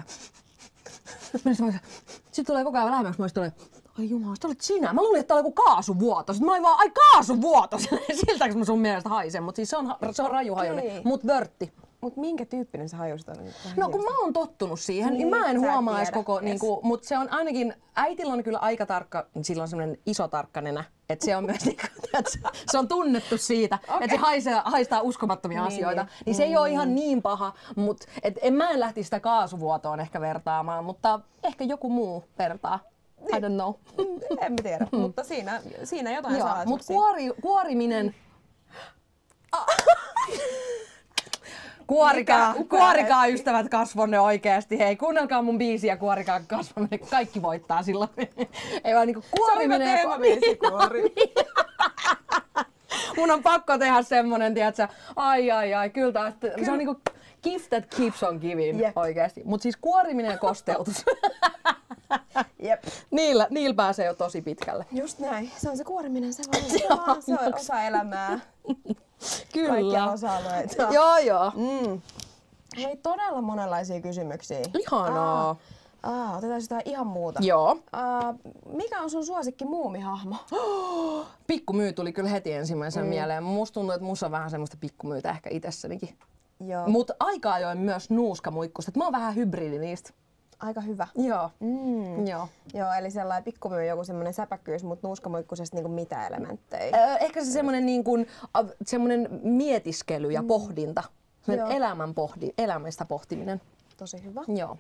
Sitten tulee koko ajan lähemmäksi, mä tulee, ai jumala, sä olet sinä. Mä luulin, että tää oli joku kaasuvuoto. Sitten mä olin vaan, ai kaasuvuoto! Siltäks mä sun mielestä haisen, mutta siis se on rajuhajuinen, mut vörtti. Mut minkä tyyppinen se hajusta on? No kun mä oon tottunut siihen, niin mä en huomaa edes koko, niinku, mut se on ainakin, äitillä on kyllä aika tarkka, sillä on semmonen iso tarkka nenä. Että se on myös niinku, se on tunnettu siitä, että se haistaa uskomattomia asioita. Niin se ei ole ihan niin paha, mutta mä en lähtisi sitä kaasuvuotoon ehkä vertaamaan, mutta ehkä joku muu vertaa. I don't know. En tiedä, mutta siinä jotain saa. Mutta kuoriminen... Kuorikaa ystävät kasvonne oikeesti. Hei, kuunnelkaa mun biisiä, kuorikaa kasvonne. Kaikki voittaa silloin. Ei vaan niinku kuoriminen. Se on hyvä teemabiisi, Mun on pakko tehdä semmonen, tiiätsä, ai, kyllä taas, se on niinku gift that keeps on giving oikeesti. Mut siis kuoriminen ja kosteutus. Jep. Niillä pääsee jo tosi pitkälle. Just näin. Se on se kuoriminen, se on osa elämää. Kyllä. Kaikkia osa-alueita. Joo. Hei, todella monenlaisia kysymyksiä. Ihanaa. Otetaan sitä ihan muuta. Joo. Mikä on sun suosikki muumihahmo? Pikkumyy tuli kyllä heti ensimmäisenä mieleen. Musta tuntuu, että musta on vähän semmoista pikkumyytä ehkä itsessänikin. Joo. Mut aika ajoin myös nuuskamuikkusta. Mä oon vähän hybridi niistä. Aika hyvä. Joo. Joo, eli sellainen pikkumyy joku semmoinen säpäkkyys, mutta nuuskamuikkusesta niinku mitä elementtejä? Ehkä se semmoinen niinku, mietiskely ja pohdinta. Elämästä pohtiminen. Tosi hyvä. Joo.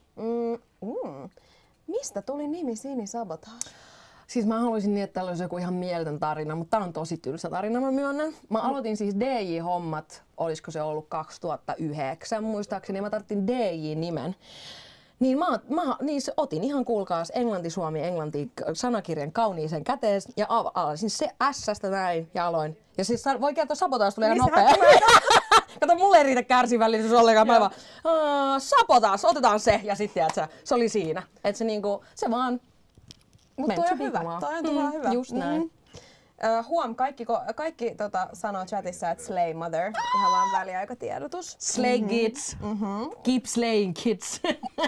Mistä tuli nimi Sinisabotage? Siis mä haluaisin niin, että täällä olisi joku ihan mieletön tarina, mutta tää on tosi tylsä tarina, mä myönnän. Mä aloitin siis DJ-hommat, olisiko se ollut 2009 muistaakseni, mä tarvitsin DJ-nimen. Niin mä otin ihan kuulkaas englanti sanakirjan kauniisen käteen ja alasin se S-stä näin ja aloin. Ja siis voi kertoa, sabotaas tulee ihan nopea. Kato, mulle ei riitä kärsivällisyys ollenkaan. Mä vaan, sabotaas, otetaan se. Ja sitten se oli siinä. Että se vaan Mutta toi on hyvä. Toi on todella hyvä. Just näin. Huom, kaikki sanoo chatissa, että slay mother. Ihan vaan väliaikatiedotus. Slay kids. Keep slaying kids.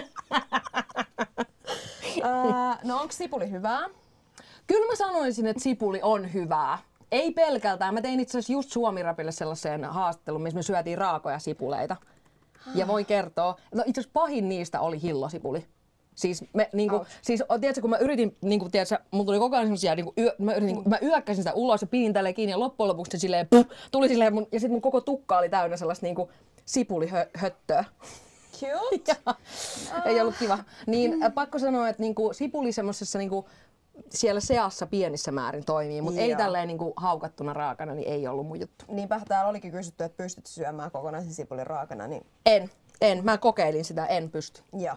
No onko sipuli hyvää? Kyllä mä sanoisin, että sipuli on hyvää. Ei pelkältään. Mä tein itse asiassa just Suomi-rapille sellaisen haastattelun, missä me syötiin raakoja sipuleita. Ja voin kertoa, no itse asiassa pahin niistä oli hillosipuli. Siis, tiedätkö, kun mä yritin, mulla tuli koko ajan semmosia, mä yökkäsin sitä ulos ja pidin tälleen kiinni ja loppujen lopuksi se silleen, tuli silleen, ja sit mun koko tukka oli täynnä sellaista sipulihöttöä. Cute. Ei ollut kiva. Niin pakko sanoa, että sipuli semmosessa siellä seassa pienissä määrin toimii, mutta ei tälleen haukattuna raakana, niin ei ollut mun juttu. Niinpä täällä olikin kysytty, että pystyt syömään kokonaisen sipulin raakana, niin... En. Mä kokeilin sitä, en pysty. Joo.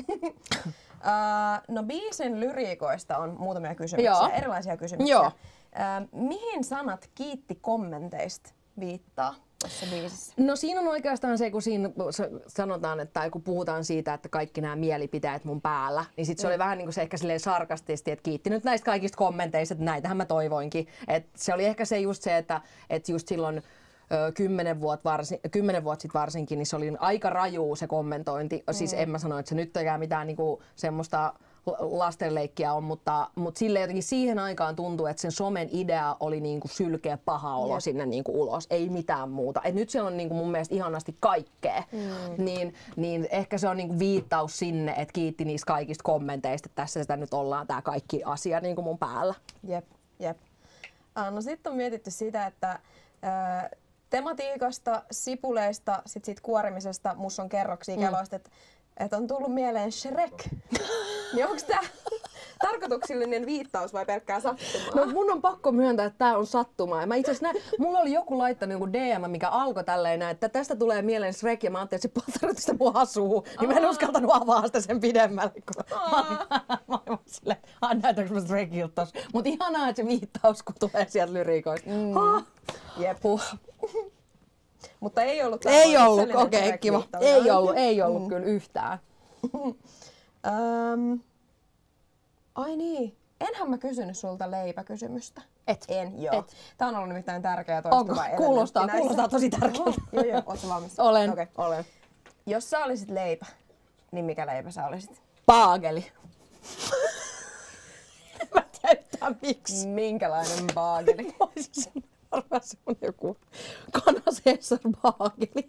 No biisin lyriikoista on muutamia kysymyksiä, erilaisia kysymyksiä. Mihin sanat kiitti kommenteista viittaa tässä biisissä? No siinä on oikeastaan se, kun siinä sanotaan, että kun puhutaan siitä, että kaikki nämä mielipiteet mun päällä, niin sit se oli vähän se ehkä silleen sarkastisesti, että kiitti nyt näistä kaikista kommenteista, että näitähän mä toivoinkin. Et se oli ehkä se just se, että just silloin 10 vuotta sitten varsinkin, niin se oli aika rajuu se kommentointi. Siis en mä sano, että se nyt ei mitään semmoista lastenleikkiä on, mutta sille jotenkin siihen aikaan tuntui, että sen somen idea oli sylkeä paha olo sinne ulos, ei mitään muuta. Et nyt siellä on mun mielestä ihanasti kaikkea. Niin ehkä se on viittaus sinne, että kiitti niistä kaikista kommenteista, että tässä sitä nyt ollaan tää kaikki asia mun päällä. Jep. No sitten on mietitty sitä, että tematiikasta, sipuleista, sit kuorimisesta, mus on kerroksia keloista, että on tullut mieleen Shrek. Niin onko tää tarkoituksellinen viittaus vai pelkkää sattumaa? No mun on pakko myöntää, että tää on sattumaa. Ja mä itse asiassa mulla oli joku laittanut DM, mikä alkoi tälleen näin, että tästä tulee mieleen Shrek ja mä ajattelin, että se tarkoittaa mua asuu. Niin mä en uskaltanut avaa sitä sen pidemmälle, kun mä olin silleen, näytänkö mä Shrekilta tossa. Mut ihanaa, että se viittaus, kun tulee sieltä lyriikoista. Jep. Mutta ei ollut. Ei ollut, okei, kiva. Ei ollut kyllä yhtään. Ai niin, enhän mä kysynyt sulta leipäkysymystä. En, joo. Et. Tää on ollut nimittäin tärkeä toistuva elementti. Kuulostaa tosi tärkeältä. Joo, ootko valmis? Olen. Okay. Olen. Jos sä olisit leipä, niin mikä leipä sä olisit? Paageli. Mä tiedän miksi. Minkälainen baageli? Varmaan semmonen joku Canacesar baageli.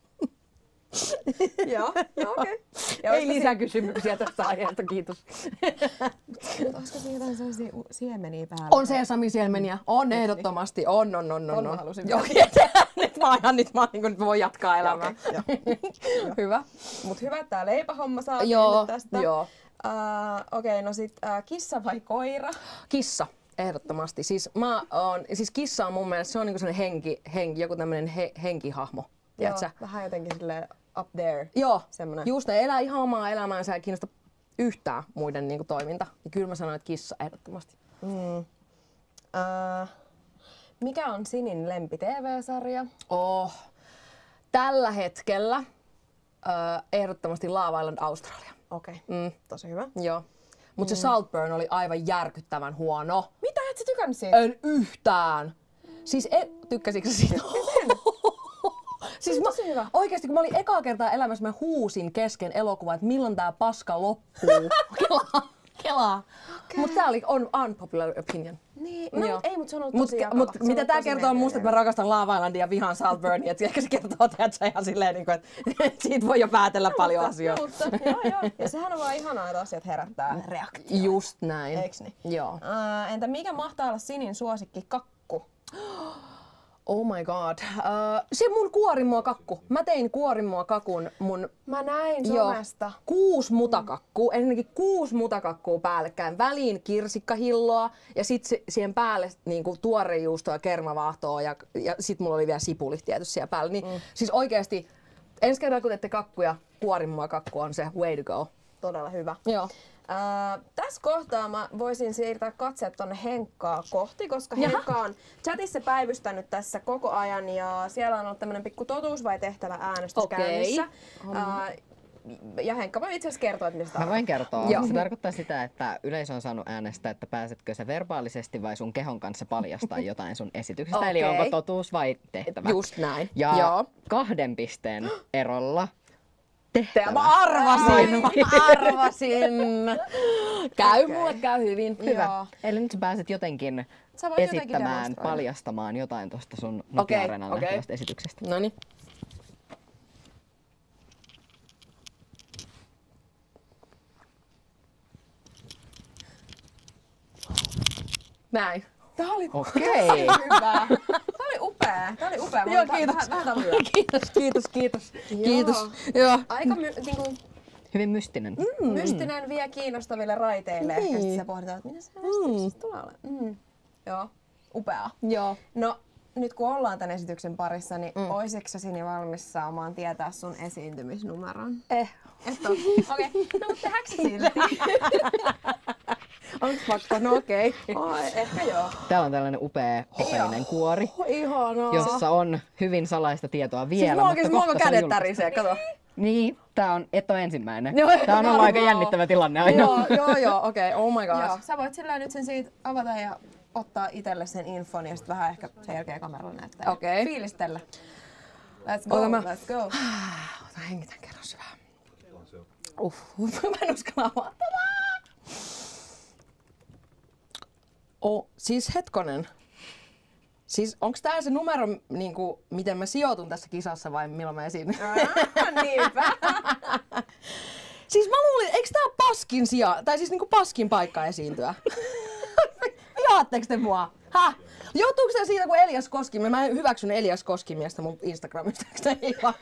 Joo, okei. Ei lisäkysymyksiä tästä aiheesta, kiitos. Olisiko siinä jotain sellaisia siemeniä päällä? On sesamisiemenjä, on ehdottomasti, on. Mä halusin. Joo, nyt mä voin jatkaa elämää. Hyvä. Mut hyvä, että tää leipähomma saa tästä. Joo. Okei, no sit kissa vai koira? Kissa. Ehdottomasti. Siis kissa on mun mielestä, se on sellainen joku tämmönen henkihahmo. Joo, vähän jotenkin silleen up there. Joo, semmonen. Just ne elää ihan omaa elämäänsä ja kiinnosta yhtään muiden toiminta. Ja kyllä mä sanoin, että kissa ehdottomasti. Mikä on Sinin lempi TV-sarja? Tällä hetkellä ehdottomasti Love Island Australia. Okei, tosi hyvä. Joo. Mutta se Saltburn oli aivan järkyttävän huono. Mitä, et sä tykännyt siitä? En yhtään. Siis tykkäsitkö sä siitä? Siis hyvä. Oikeesti kun mä olin ekaa kertaa elämässä, mä huusin kesken elokuvaa, että milloin tää paska loppuu. Kelaa. Okay. Mutta tää oli unpopular opinion. Niin, no, ei, mutta se on ollut tosi jakava. Mitä tää kertoo musta, että mä rakastan Love Islandia ja vihaan Saltburnia, että ehkä se kertoo tehdä ihan silleen, että siitä voi jo päätellä paljon asioita. Joo. Ja sehän on vaan ihanaa, että asiat herättää reaktioita. Just näin. Eiks niin? Joo. Entä mikä mahtaa olla Sinin suosikki kakku? Oh my god. Se mun kuorimua kakku. Mä tein kuorimua kakun mun... Mä näin somesta. 6 mutakakkua. Ensinnäkin 6 mutakakkua päällekkäin. Väliin kirsikkahilloa ja sit siihen päälle niinku tuorejuustoa ja kermavaahtoa ja sit mulla oli vielä sipulit tietysti siellä päällä. Niin, siis oikeesti ensi kerralla kun teette kakkuja, kuorimua kakku on se way to go. Todella hyvä. Joo. Tässä kohtaa mä voisin siirtää katseet tonne Henkkaa kohti, koska Henkka on chatissa päivystänyt tässä koko ajan ja siellä on ollut tämmönen pikku totuus vai tehtävä äänestys käynnissä. Ja Henkka voi itse asiassa kertoa, että mistä Mä voin kertoa. Joo. Se tarkoittaa sitä, että yleisö on saanut äänestää, että pääsetkö sä verbaalisesti vai sun kehon kanssa paljastaa jotain sun esityksestä. Eli Okei. onko totuus vai tehtävä. Just näin. Ja Joo. 2 pisteen erolla tehtävä. Mä arvasin. Mulle käy hyvin. Hyvä. Joo. Eli nyt sä pääset jotenkin Sä voit jotenkin esittämään, demonstroida. paljastamaan jotain tuosta sun Okei, Nokia-areenalla okei. nähtävästä esityksestä. Noniin. Näin. Tää oli Okei. hyvä. Tää oli upea. Tää oli upea. Joo, kiitos. Vähän taluja. Kiitos. Joo. Aika niinku Hyvin mystinen. mystinen, vie kiinnostaville raiteille. Ehkä Niin. sit sä pohditaan, että mitä se esityksessä tulee olemaan. Joo, upeaa. Joo. No, nyt kun ollaan tämän esityksen parissa, niin oisitko sä Sini valmis saamaan tietää sun esiintymisnumeron? Et oo. Okei, no mutta tehdäänkö se silti? Onks pakko? No okei. Ehkä joo. Täällä on tällainen upea hopeinen kuori, Ihanaa. jossa on hyvin salaista tietoa vielä. Siis mulla onkin mutta kohta se kädet julkaistaan. tärisee, kato. Niin, tää on, et ole ensimmäinen. Joo, Tää on ollut aika varmaan. jännittävä tilanne aina. Joo, okei. Oh my god. Joo, sä voit sillä nyt sen siitä avata ja ottaa itselle sen infon ja sitten vähän ehkä sen jälkeen kameralla näyttää. Okei. Fiilistellä. Let's go, Ota mä- let's go. Ota hengitän kerran syvään. Mä en uskalla avata. Siis hetkonen. Siis onks tää se numero, niinku, miten mä sijoitun tässä kisassa vai milloin mä esiin? Niinpä. Siis mä luulin, eiks tää oo paskin tai siis niinku paskin paikka esiintyä? Jaatteko te mua? Häh? Johtuuko se siitä, kun Elias Koskimi, mä hyväksyn Elias Koskimiestä mun Instagramista, ei vaan.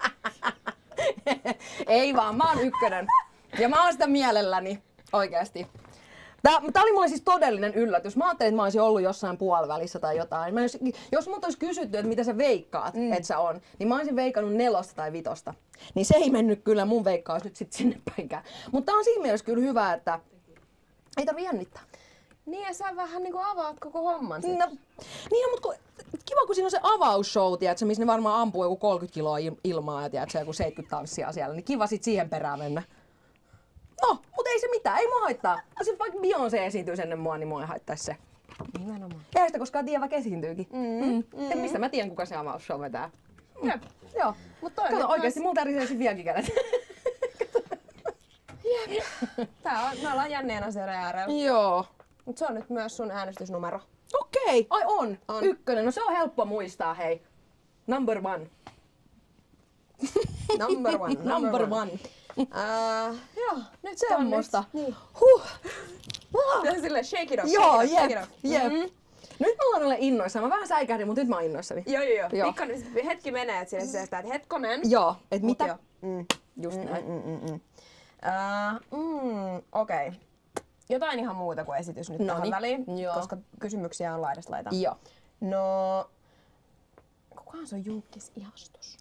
Ei vaan, mä oon ykkönen. Ja mä oon sitä mielelläni, oikeesti. Tää oli mulle siis todellinen yllätys. Mä ajattelin, että mä olisin ollut jossain puolivälissä tai jotain. Jos mut olisi kysytty, että mitä sä veikkaat, että sä on, niin mä olisin veikannut 4 tai 5. Niin se ei mennyt kyllä mun veikkaus nyt sit sinne päinkään. Mutta tää on siinä mielessä kyllä hyvä, että ei tarvi jännittää. Niin ja sä vähän niinku avaat koko homman sit. No, niin, mutta kiva kun siinä on se avausshow, tiedätkö, missä ne varmaan ampuu joku 30 kiloa ilmaa ja tiedätkö, joku 70 tanssia siellä, niin kiva sit siihen perään mennä. No, mutta ei se mitään, ei mua haittaa. Siis vaikka Beyoncé esiintyy ennen mua, niin mua ei haittaisi se. Nimenomaan. Eihän sitä koskaan tiedä, vaikka esiintyykin. Et mistä mä tiedän, kuka se avausshow vetää. Jep. Joo. Mut toi Kato, nyt oikeesti mulla tärisee sit vieläkin kädet. me ollaan jännien asioiden äärellä. Joo. Mut se on nyt myös sun äänestysnumero. Okei. Ai on. On. Ykkönen. No se on helppo muistaa, hei. Number 1. Number one. Number 1. Joo, nyt Semmosta. Niin. Huh. Silleen shake it off, Joo, shake it off, shake it jep, off. jep. Nyt mä ollaan innoissaan. Mä vähän säikähdin, mutta nyt mä oon innoissani. Joo. Joo. Pikkainen hetki menee, että sille että hetkonen. Joo, et Mut mitä? joo. Just näin. Okei. Jotain ihan muuta kuin esitys nyt tähän Noniin. väliin, Joo. koska kysymyksiä on laidasta laitaan. Joo. No, kuka on sun julkisihastus?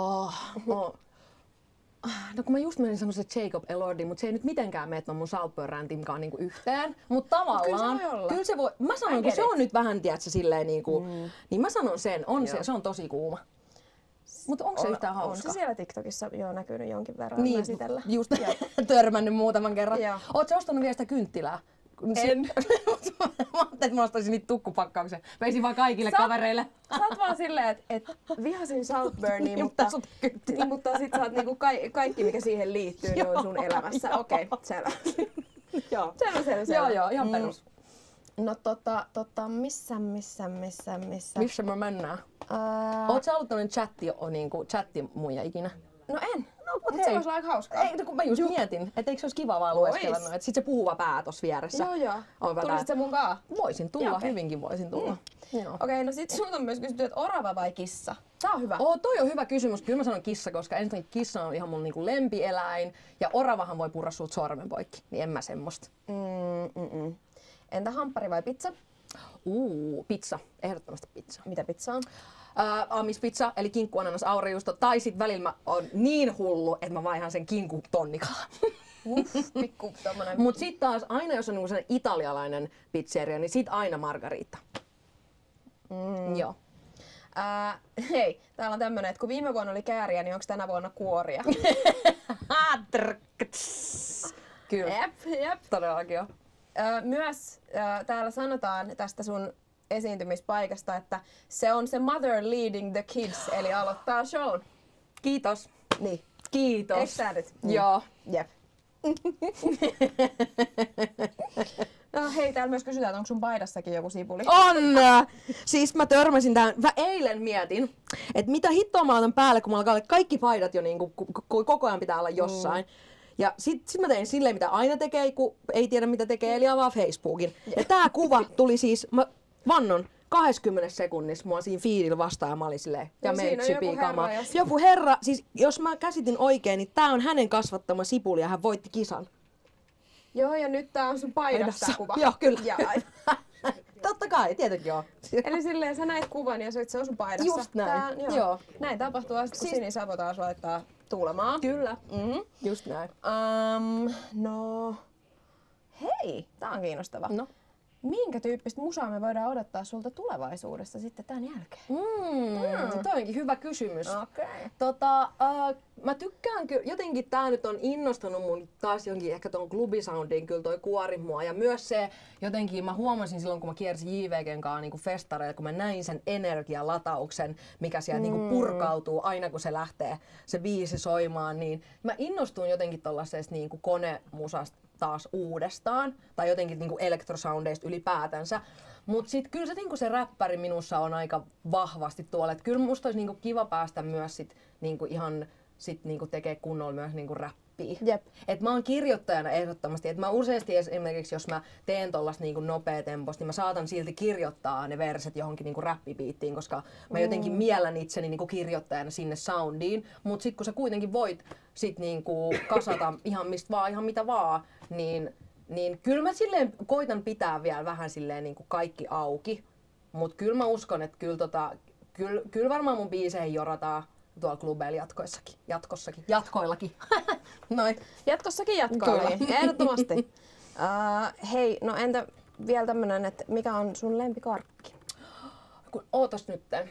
No kun mä just menin sanoa se Jacob Elordi, mutta se ei nyt mitenkään mene ton mun Saltburn-räntinkaan niinku yhteen. Mutta tavallaan, Kyllä se voi olla. kyllä se voi. Mä sanon, kun se on nyt vähän, tiedätkö, silleen niinku, niin mä sanon sen, se on tosi kuuma. Mutta onko se yhtään hauska? On se siellä TikTokissa jo näkynyt jonkin verran Niin, esitellä. just törmännyt muutaman kerran. Joo. Oot sä ostanut vielä sitä kynttilää? En. Mä ajattelin, että mä ostaisin niitä tukkupakkauksen. Veisin vaan kaikille kavereille. Sä oot vaan silleen, että vihasin Saltburnia, mutta sit sä oot niinku kaikki, mikä siihen liittyy, niin on sun elämässä. Okei, selvä. Joo. Selvä. Joo, ihan perus. No missä? Missä me mennään? Oot sä ollut tämmönen chattimuija ikinä? No en. Mut Se voisi olla aika hauskaa. Ei, kun mä just mietin, että eikö se olisi kiva vaan lueskella noin, että sit se puhuva pää tossa vieressä. Joo. Tulisit sä mukaan? Voisin tulla, Joo, okei. hyvinkin voisin tulla. Joo. Okei, no sit sulta on myös kysytty, että orava vai kissa? Tää on hyvä. Toi on hyvä kysymys. Kyllä mä sanon kissa, koska ensinnäkin kissa on ihan mun niinku lempieläin. Ja oravahan voi purra sut sormen poikki, niin en mä semmoista. Entä hamppari vai pizza? Pizza. Ehdottomasti pizza. Mitä pizza on? Aamispizza, eli kinkku, ananas, aurajuusto. Tai sit välillä mä oon niin hullu, että mä vaihan sen kinkku tonnikalla. Pikku tommonen. Mut sit taas aina jos on niinku sellainen italialainen pizzeria, niin sit aina margarita. Joo. Hei, täällä on tämmönen, että kun viime vuonna oli kääriä, niin onko tänä vuonna kuoria? Kyllä. Jep. Todellakin jo. Myös täällä sanotaan tästä sun esiintymispaikasta, että se on se mother leading the kids, eli aloittaa shown. Kiitos. Niin. Kiitos. Eikö sä nyt? Joo. Jep. No, hei, täällä myös kysytään, että onko sun paidassakin joku sipuli? On! Siis mä törmäsin tähän, mä eilen mietin, että mitä hittoa mä laitan päälle, kun mä alkaa olla kaikki paidat jo niinku, koko ajan pitää olla jossain. Ja sit mä tein silleen, mitä aina tekee, kun ei tiedä mitä tekee, eli avaa Facebookin. Ja tää kuva tuli siis, mä vannon, 20 sekunnissa mua siinä feedillä vastaan ja mä olin silleen, ja No, siinä on joku meitsipikamaa. herra Joku herra, siis jos mä käsitin oikein, niin tää on hänen kasvattama sipuli ja hän voitti kisan. Joo, ja nyt tää on sun paidassa kuva. Joo, kyllä. Ja, Totta kai, tietenkin joo. eli silleen sä näit kuvan ja se on sun paidassa. Just näin. Joo. Joo. Näin tapahtuu asti, kun Sini Sabotaas laittaa tuulemaan. Kyllä. Just näin. No, hei, tää on kiinnostava. No. Minkä tyyppistä musaa me voidaan odottaa sulta tulevaisuudessa sitten tämän jälkeen? Toi onkin hyvä kysymys. Okei. Mä tykkään kyllä, jotenkin tää nyt on innostanut mun taas jonkin ehkä ton klubisoundiin kyllä toi kuori mua. Ja myös se jotenkin mä huomasin silloin kun mä kiersin JVGn kanssa niinku festareilla, kun mä näin sen energialatauksen, mikä sieltä niinku purkautuu aina kun se lähtee se biisi soimaan, niin mä innostuin jotenkin tollasesta niinku konemusasta taas uudestaan, tai jotenkin niinku elektrosoundeista ylipäätänsä. Mut sit kyllä se, niinku se räppäri minussa on aika vahvasti tuolla. Et kyllä musta olisi niinku kiva päästä myös sit niinku ihan sit niinku tekee kunnolla myös niinku räppiä. Jep. Et mä oon kirjoittajana ehdottomasti, että mä useasti esimerkiksi jos mä teen tollasta niinku nopeatemposta, niin mä saatan silti kirjoittaa ne verset johonkin niinku räppibiittiin, koska mä jotenkin miellän itseni niinku kirjoittajana sinne soundiin. Mut sit kun sä kuitenkin voit sit niinku kasata ihan mistä vaan, ihan mitä vaan, niin kyllä mä silleen koitan pitää vielä vähän silleen niinku kaikki auki. Mut kyllä mä uskon, että kyllä varmaan mun biiseihin jorataan tuolla klubeilla jatkoillakin. Noin. Jatkossakin jatkoillaan, ehdottomasti. Hei, no entä vielä tämmönen, että mikä on sun lempikarkki? Kun ootas nytten.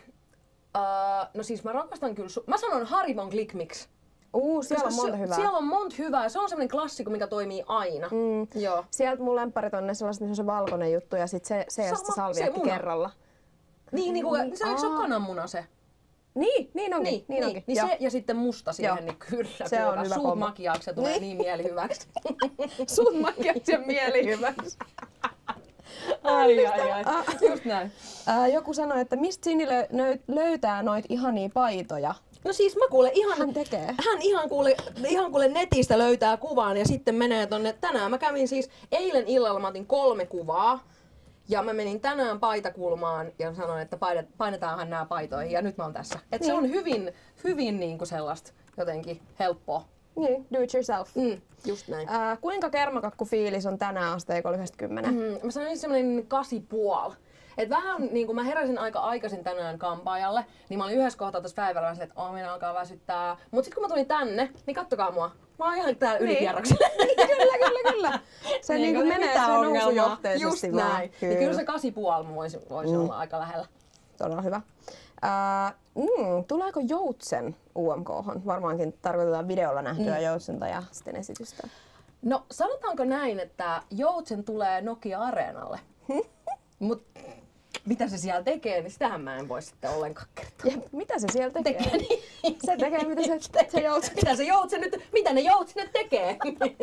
No siis mä rakastan kyllä, mä sanon Haribon Click Mix. Siellä on monta hyvää. Siellä on monta hyvää. Se on semmoinen klassikko, mikä toimii aina. Joo. Sieltä mun lempparit on ne sellaiset, missä on se valkoinen juttu ja sit se ja sit se salviakki kerralla. Niin kuin, se eikö se ole kananmuna se? Niin onkin. Niin se ja sitten musta siihen, niin kyllä. Se on hyvä suut makiaaksi ja tulee niin mielihyväksi. Suut makiaaksi ja mielihyväksi. Ai. Just näin. Joku sanoi, että mistä Sini löytää noit ihania paitoja? No siis mä kuulen Hän tekee. Hän ihan kuule netistä löytää kuvan ja sitten menee tonne. Tänään mä kävin siis eilen illalla, mä otin 3 kuvaa. Ja mä menin tänään paitakulmaan ja sanoin, että painetaanhan nämä paitoihin ja nyt mä oon tässä. Et se on hyvin niinku sellaista jotenkin helppoa. Niin, do it yourself. Just näin. Kuinka kermakakku-fiilis on tänään asteikolla 10? Mä sanoin semmonen 8,5. Et vähän niin kuin mä heräsin aika aikaisin tänään kampaajalle, niin mä olin yhdessä kohtaa tässä päivällä että minä alkaa väsyttää. Mut sit kun mä tulin tänne, niin kattokaa mua. Mä oon ihan täällä ylikierroksella. Kyllä. Se niin kuin menee se nousujohteisesti just vaan. Näin. Kyllä. Ja kyllä se 8,5 voisi olla aika lähellä. Todella hyvä. Tuleeko Joutsen UMK:hon? Varmaankin tarkoitetaan videolla nähtyä Joutsenta ja sitten esitystä. No sanotaanko näin, että Joutsen tulee Nokia-areenalle. Mut mitä se siellä tekee, niin sitähän mä en voi sitten ollenkaan kertoa. Ja mitä se siellä tekee? Se tekee, mitä se Joutsen. Mitä ne Joutsenet tekee?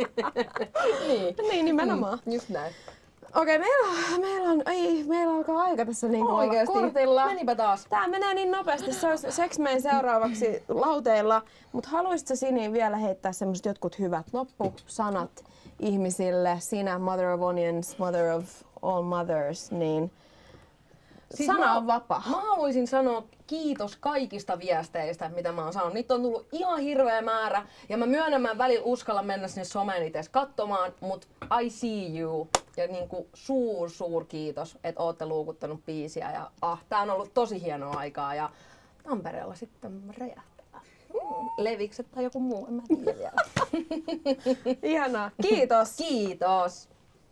Niin, nimenomaan. Just näin. Okei, meillä alkaa aika tässä niinku Oikeesti. kortilla. Menipä taas. Tää menee niin nopeasti. Se olisi Sex-Man seuraavaksi lauteilla. Mut haluaisitko Sini vielä heittää semmoset jotkut hyvät loppusanat ihmisille? Sinä, Mother of Onions, Mother of All Mothers, niin siis sana on vapaa. Mä haluaisin sanoa kiitos kaikista viesteistä, mitä mä oon saanut. Niitä on tullut ihan hirveä määrä. Ja mä myönnän, mä välillä uskalla mennä sinne someen itse katsomaan, mut I see you. Ja niinku suur kiitos, että ootte luukuttanut biisiä. Ja tää on ollut tosi hienoa aikaa ja Tampereella sitten räjähtää. Levikset tai joku muu, en mä tiedä vielä. Ihanaa. Kiitos. Kiitos.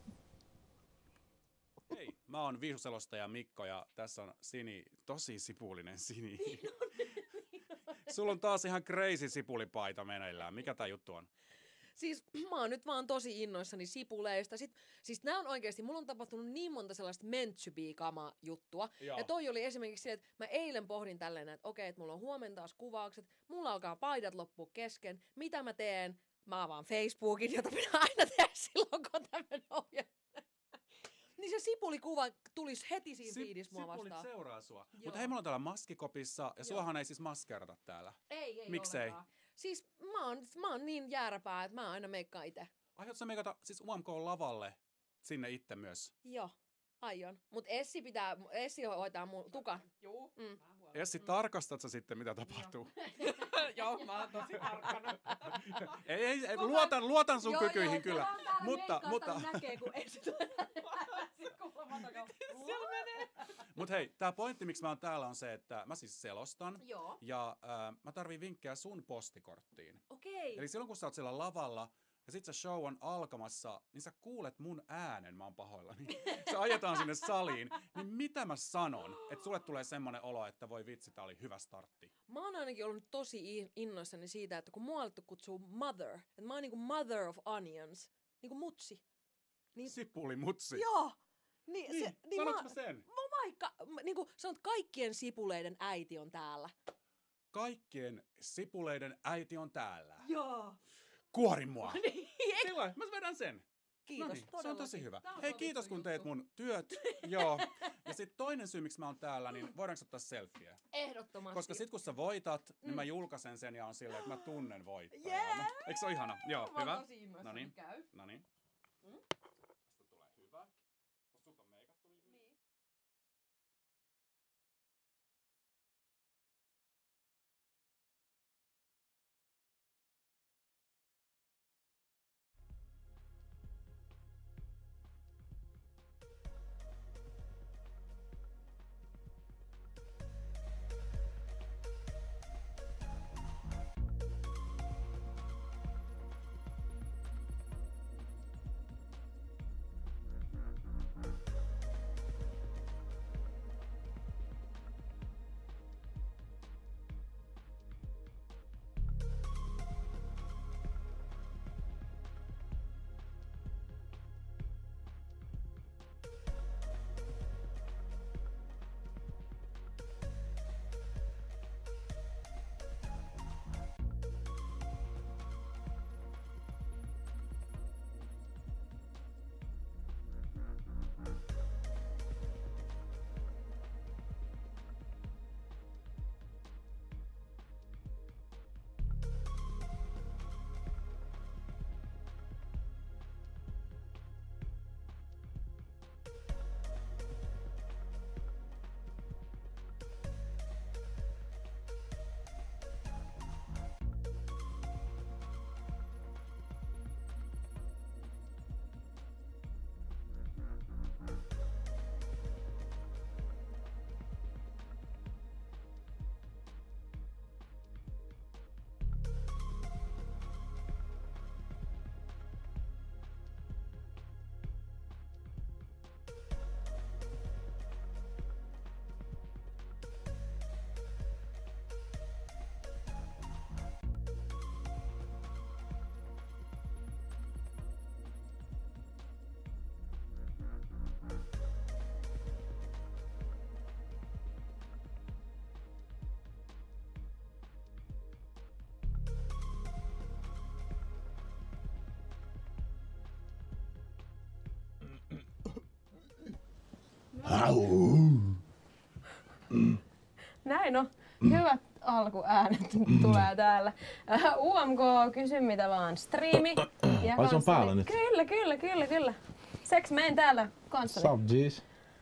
Hei, mä oon viisuselostaja Mikko ja tässä on Sini, tosi sipulinen Sini. Sulla on taas ihan crazy sipulipaita meneillään. Mikä tää juttu on? Siis mä oon nyt vaan tosi innoissani sipuleista. Siis nää on oikeesti, mulla on tapahtunut niin monta sellaista meant to be -kama juttua. Joo. Ja toi oli esimerkiksi se, että mä eilen pohdin tälleen, että okei, että mulla on huomenna taas kuvaukset, mulla alkaa paidat loppua kesken. Mitä mä teen? Mä avaan Facebookin, jota pitää aina tehdä silloin, kun on tämmönen ohjelma. Niin se sipulikuva tulisi heti siinä fiidissä mua vastaan. Sipulit seuraa sua. Mutta hei, mulla on täällä maskikopissa ja suohan ei siis maskerata täällä. Ei Miksei? ollenkaan. Siis mä oon niin jääräpää, että mä aina meikkaan itse. Aiotko sä meikata siis UMK-lavalle sinne itse myös? Joo, aion. Mut Essi hoitaa mun tukan. Juu. Essi, tarkastat sä sitten, mitä tapahtuu? Joo, mä oon tosi tarkkana. ei, luotan sun kykyihin kyllä. Mutta näkee, kun Essi tulee. Siellä menee. Mut hei, tää pointti, miksi mä oon täällä on se, että mä siis selostan. Joo. Ja mä tarviin vinkkejä sun postikorttiin. Okei. Eli silloin kun sä oot siellä lavalla ja sit se show on alkamassa, niin sä kuulet mun äänen, mä oon pahoillani. Se ajetaan sinne saliin, niin mitä mä sanon? Että sulle tulee semmonen olo, että voi vitsi, tää oli hyvä startti. Mä oon ainakin ollut tosi innoissani siitä, että kun mua alettu kutsuu mother, että mä oon niinku mother of onions, niinku mutsi. Niin, Sipulimutsi. joo! Niin Sanotko mä sen? Vaikka, niinku sanot, kaikkien sipuleiden äiti on täällä. Kaikkien sipuleiden äiti on täällä. Joo. Kuori mua. Niin, Silloin mä vedän sen. kiitos, Noniin, se on todellakin. tosi hyvä. Tää on Hei, sovittu kiitos kun juttu. teet mun työt. Joo. Ja sitten toinen syy, miksi mä oon täällä, niin voidaanko ottaa selfie? Ehdottomasti. Koska sit kun sä voitat, niin mä julkaisen sen ja on silleen, että mä tunnen voittajan. Yeah! Eikö se ole ihana? Joo, Mä oon hyvä. tosi innoissani. Noniin. Käy. Noniin. Tästä tulee hyvä. Koska sut on meikattu niin hyvin. Niin. Näin on. Hyvät alkuäänet tulee täällä. UMK, kysy mitä vaan. Striimi. Ja Ai se on päällä nyt? Kyllä. Seks meen täällä kanssani. Sup G's?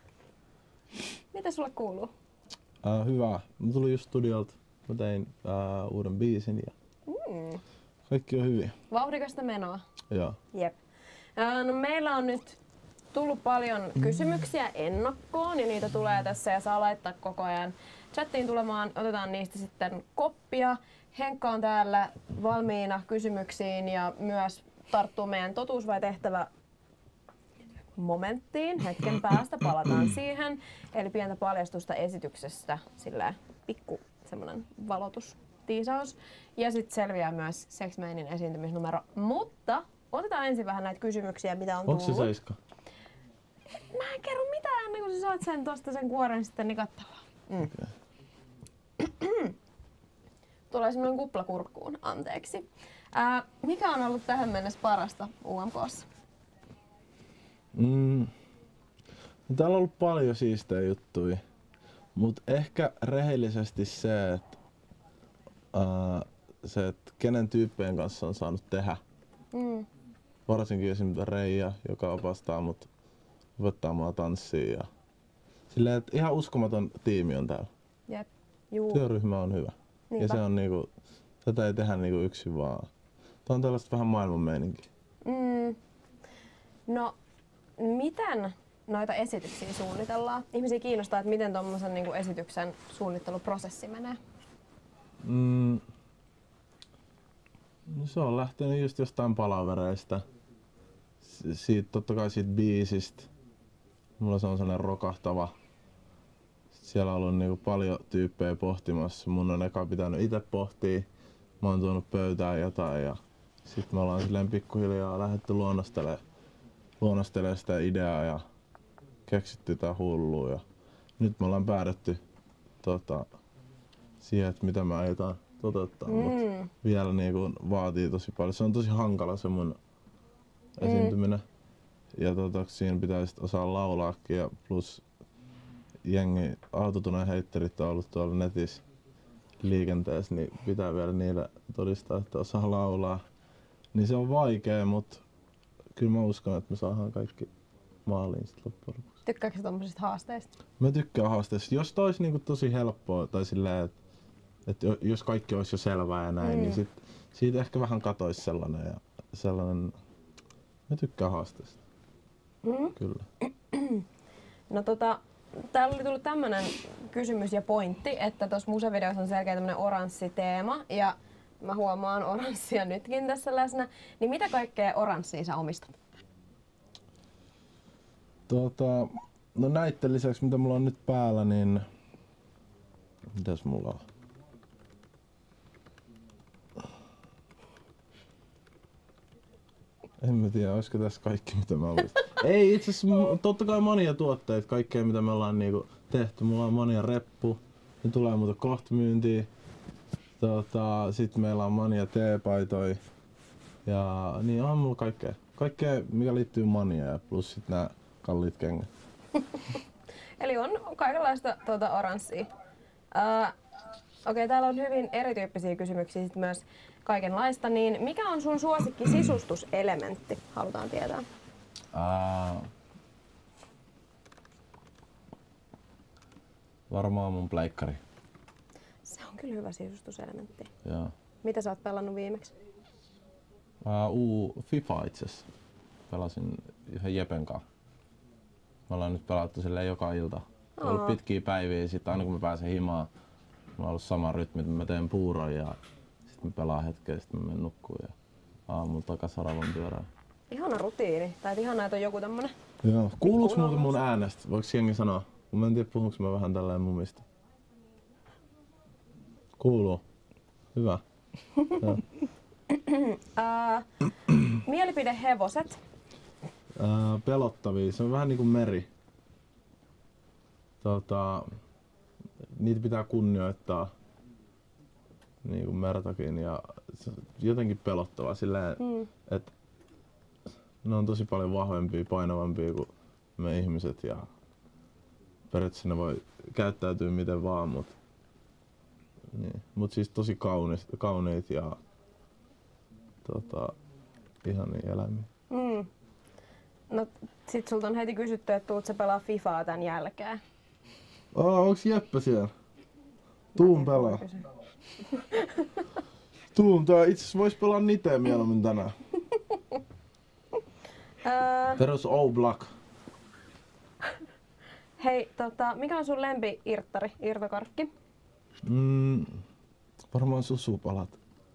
Mitä sulle kuuluu? Hyvä. Mä tulin just studiolta. Mä tein uuden biisin ja kaikki on hyvin. Vauhdikasta menoa. Joo. Jep. No meillä on nyt tullut paljon kysymyksiä ennakkoon ja niitä tulee tässä ja saa laittaa koko ajan chattiin tulemaan. Otetaan niistä sitten koppia. Henkka on täällä valmiina kysymyksiin ja myös tarttuu meidän totuus vai tehtävä momenttiin. Hetken päästä palataan siihen. Eli pientä paljastusta esityksestä, sillä pikku semmonen valotus tiisaus. Ja sitten selviää myös Sex Mainin esiintymisnumero. Mutta otetaan ensin vähän näitä kysymyksiä, mitä on tullut. Onko se 7? Mä en kerro mitään ennen kuin sä saat sen kuoren sitten nikattavaa. Okay. Tulee semmoinen kupla kurkkuun, anteeksi. Mikä on ollut tähän mennessä parasta UMK:ssa? Täällä on ollut paljon siistejä juttuja, mutta ehkä rehellisesti se, että kenen tyyppien kanssa on saanut tehdä. Varsinkin esimerkiksi Reija, joka opastaa mut opettaa mua tanssia. Ja silleen, että ihan uskomaton tiimi on täällä. Jep. Juu. Työryhmä on hyvä. Niinpä. Ja se on niinku, tätä ei tehdä niinku yksin vaan. Tää on tällaista vähän maailman meininkiä. No, miten noita esityksiä suunnitellaan? Ihmisiä kiinnostaa, että miten tommosen niinku esityksen suunnitteluprosessi menee. No se on lähtenyt just jostain palavereista. Siitä totta kai siitä biisistä. Mulla se on sellainen rokahtava. Siellä on ollut niinku paljon tyyppejä pohtimassa. Mun on eka pitänyt itse pohtia. Mä oon tuonut pöytään jotain ja sit me ollaan silleen pikkuhiljaa lähdetty luonnostelemaan sitä ideaa ja keksitty jotain hullua. Ja nyt me ollaan päädytty siihen, että mitä me aiotaan toteuttaa, mutta vielä niinku vaatii tosi paljon. Se on tosi hankala se mun esiintyminen. Ja siinä pitää sit osaa laulaakin ja plus jengi autotuneen heitterit on ollut tuolla netissä liikenteessä, niin pitää vielä niille todistaa, että osaa laulaa. Niin se on vaikea, mutta kyllä mä uskon, että me saadaan kaikki maaliin sit loppujen lopuksi. Tykkääkö tommosista haasteista? Mä tykkään haasteista. Jos toi olisi niinku tosi helppoa tai silleen, että jos kaikki olisi jo selvää ja näin, niin siitä ehkä vähän katoisi sellainen. Mä tykkään haasteista. Kyllä. No täällä oli tullut tämmönen kysymys ja pointti, että tuossa musavideossa on selkeä tämmönen oranssi teema ja mä huomaan oranssia nytkin tässä läsnä. Niin mitä kaikkea oranssia sä omistat? No näitten lisäksi mitä mulla on nyt päällä, niin mitäs mulla on? En mä tiedä, olisiko tässä kaikki mitä mä omistan. Ei itse asiassa totta kai monia tuotteita, kaikkea mitä me ollaan niinku tehty. Mulla on monia reppu, ne tulee muuta kohta myyntiin. Sitten meillä on monia teepaitoja ja niin on mulla kaikkea mikä liittyy monia ja plus sit nää kalliit kengät. Eli on kaikenlaista oranssia. Okei, täällä on hyvin erityyppisiä kysymyksiä sit myös kaikenlaista, niin mikä on sun suosikki sisustuselementti? Halutaan tietää. Varmaan mun pleikkari. Se on kyllä hyvä sisustuselementti. Joo. Mitä sä oot pelannut viimeksi? FIFA itses. Pelasin yhden Jepen kanssa. Me ollaan nyt pelattu silleen joka ilta. On ollut pitkiä päiviä, sit aina kun mä pääsen himaan, mulla on ollut sama rytmi, että mä teen puuron ja sit mä pelaan hetken ja sit mä menen nukkuun ja aamulla takas haravan pyörään. Ihana rutiini. Tai ihanaa, että on joku tämmönen. Joo. Kuuluuks muuten mun äänestä? Voiko jengi sanoa? Mä en tiedä puhuks mä vähän tälleen mumista. Kuuluu. Hyvä. Mielipidehevoset. Pelottavia. Se on vähän niinku meri. Niitä pitää kunnioittaa. Niinku mertakin ja jotenkin pelottavaa silleen, että ne on tosi paljon vahvempia, painavampia kuin me ihmiset ja periaatteessa ne voi käyttäytyä miten vaan, mut siis tosi kauniit ja ihania eläimiä. No sit sulta on heti kysytty, että tuut sä pelaa FIFAa tän jälkeen. Onks Jeppe siellä? Tuun pelaa. Tää itse asiassa vois pelaa Niteä mieluummin tänään. Terveys Oblak. Hei, mikä on sun lempi-irttari, irtokarkki? Varmaan susupalat.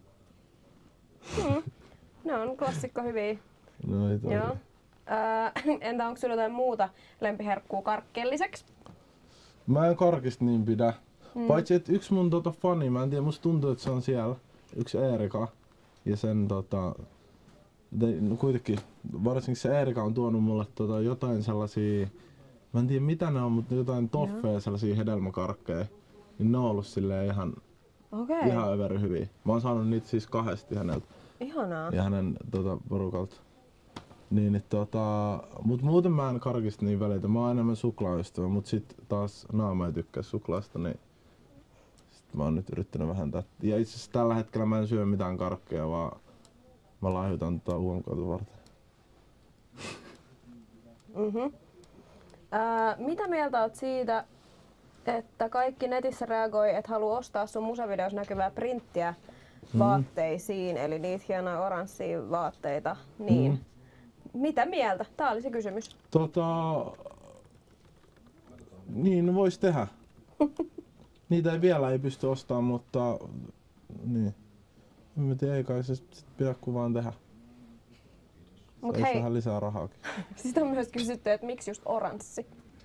Ne on klassikko hyviä. No ei toi. Joo. Entä onko sulla jotain muuta lempiherkkuu karkkeen lisäksi? Mä en karkista niin pidä, Paitsi että yksi mun fani, mä en tiedä, musta tuntuu, että se on siellä, yksi Eerika. Ja sen no kuitenkin, varsinkin se Eerika on tuonut mulle jotain sellaisia, mä en tiedä mitä ne on, mutta jotain toffeja, sellaisia hedelmäkarkkeja. Niin ne on ollut silleen ihan överhyviä. Mä oon saanut niitä siis 2 häneltä. Ihanaa. Ja hänen porukalta. Mut muuten mä en karkista niin välitä. Mä oon enemmän suklaaystävä, mut sit taas naama ei tykkää suklaasta, niin sit mä oon nyt yrittänyt vähentää. Ja itse asiassa tällä hetkellä mä en syö mitään karkkeja, vaan mä lahjoitan UMK:ta varten. Mitä mieltä oot siitä, että kaikki netissä reagoi, että haluaa ostaa sun musavideossa näkyvää printtiä vaatteisiin, eli niitä hienoja oranssia vaatteita, niin mitä mieltä? Tää oli se kysymys. Niin vois tehdä. Niitä ei vielä pysty ostamaan, mutta niin. En tiedä, ei kai se sit pidä kuvaan tehdä. Mut Saisi hei, vähän lisää rahaakin. sitä on myös kysytty, että miksi just oranssi?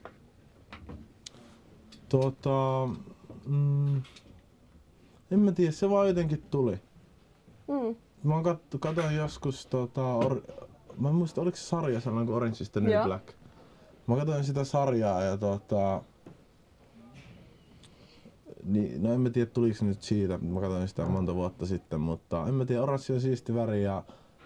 En mä tiedä, se vaan jotenkin tuli. Mä katsoin joskus mä en muista, oliko se sarja sellainen kuin Orange is the New Black. Mä katsoin sitä sarjaa ja niin, no en mä tiedä tuliko se nyt siitä, mä katsoin sitä monta vuotta sitten, mutta en mä tiedä, oranssi on siisti väri ja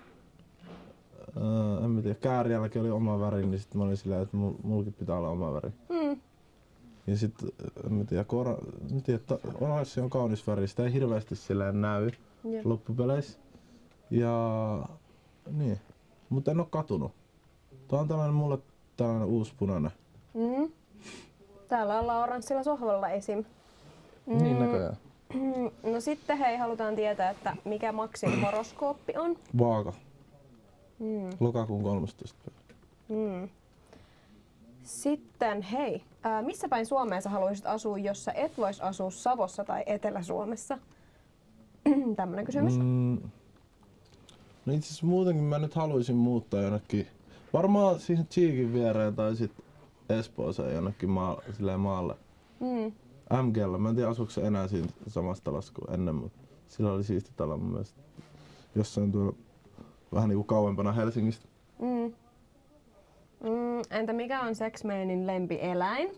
en mä tiedä, Kääriälläkin oli oma väri, niin sit mä olin silleen, että mullakin pitää olla oma väri. Ja sit en mä tiedä, oranssi on kaunis väri, sitä ei hirveästi silleen näy loppupeleissä. Ja niin, mutta en oo katunut. Tää on tällainen mulle tällainen uusi punainen. Täällä ollaan oranssilla sohvalla esim. Niin näköjään. No sitten hei, halutaan tietää, että mikä Maxin horoskooppi on. Vaaka. Lokakuun 13. Sitten hei, missä päin Suomeen sä haluaisit asua, jos sä et vois asua Savossa tai Etelä-Suomessa? Tämmönen kysymys. No itse asiassa muutenkin mä nyt haluaisin muuttaa jonnekin, varmaan siihen Cheekin viereen tai sit Espooseen jonnekin maalle. MG:llä, mä en tiedä asuuko se enää siinä samassa talossa kuin ennen, mutta sillä oli siisti talo mun mielestä. Jossain tuolla vähän niinku kauempana Helsingistä. Entä mikä on Sex-Manin lempieläin?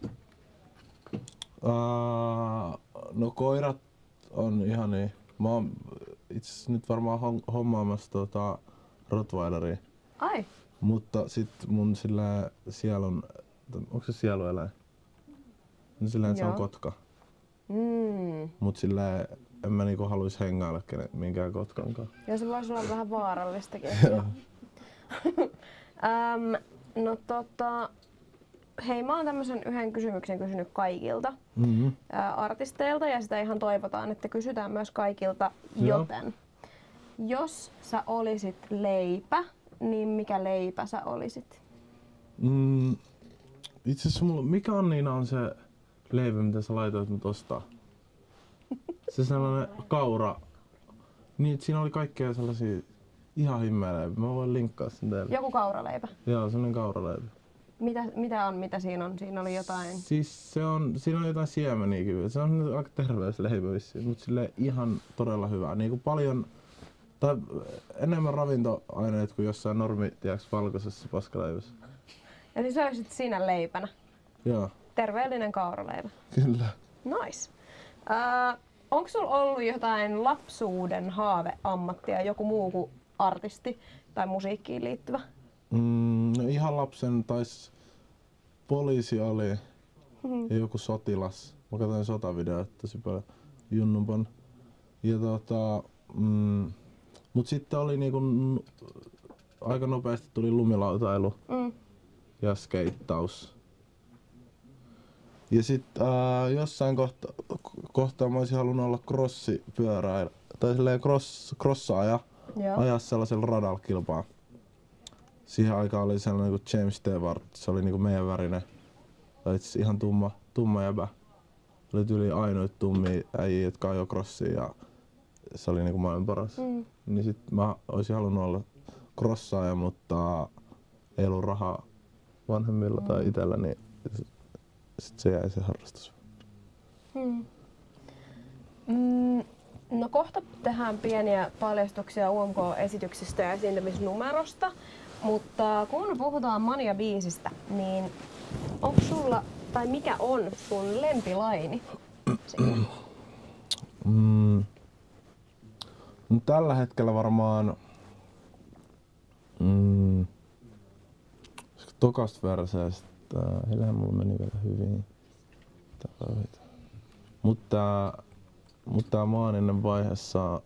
No koirat on ihania. Mä oon itse asiassa nyt varmaan hommaamassa Rottweileria. Ai. Mutta sit mun sielun, onko se sielueläin? No silleen se on kotka. Mut silleen en mä niinku haluis hengailla minkään kotkankaan. Ja se voisi olla vähän vaarallistakin. No hei, mä oon tämmösen yhden kysymyksen kysynyt kaikilta artisteilta ja sitä ihan toivotaan, että kysytään myös kaikilta, joten jos sä olisit leipä, niin mikä leipä sä olisit? Itse asiassa mikä on Niina on se leipä, mitä sä laitoit mut ostaa? Se sellainen kaura. Niin, siinä oli kaikkea sellaisia ihan himmeä. Mä voin linkkaa sen teille. Joku kauraleipä? Joo, sellainen kauraleipä. Mitä siinä on? Siinä oli jotain... Siis siinä on jotain siemeniäkin. Se on aika terveysleipä vissiin, mutta silleen ihan todella hyvä. Niinku paljon, tai enemmän ravintoaineet kuin jossain valkoisessa paskaleivässä. Eli sä olisit siinä leipänä? Joo. Terveellinen kauraleipä? Kyllä. Nice. Onko sulla ollut jotain lapsuuden haaveammattia, joku muu kuin artisti tai musiikkiin liittyvä? No ihan lapsen poliisi oli ja joku sotilas. Mä katsoin sotavideoita tosi paljon junnumpan. Ja mut sitten oli niinku aika nopeasti tuli lumilautailu ja skeittaus. Ja sit jossain kohtaa mä olisin halunnut olla crossipyöräilijä tai silleen crossaaja, ajaa sellaisella radalla kilpaa. Siihen aikaan oli sellainen kuin James Stewart, se oli niinku meidän värinen. Tai itse ihan tumma jäbä. Oli tyyli ainoita tummia äijiä, jotka ajoi crossia ja se oli niinku maailman paras. Niin sit mä olisin halunnut olla crossaaja, mutta ei ollut rahaa vanhemmilla tai itellä, niin sit se jäi se harrastus. No kohta tehdään pieniä paljastuksia UMK-esityksistä ja esiintymisnumerosta, mutta kun puhutaan Mania-biisistä, niin onko sulla, tai mikä on sun lempilaini siinä? No, tällä hetkellä varmaan tokasta verseestä, eihän mulla meni vielä hyvin. Mutta maaninen vaiheessa...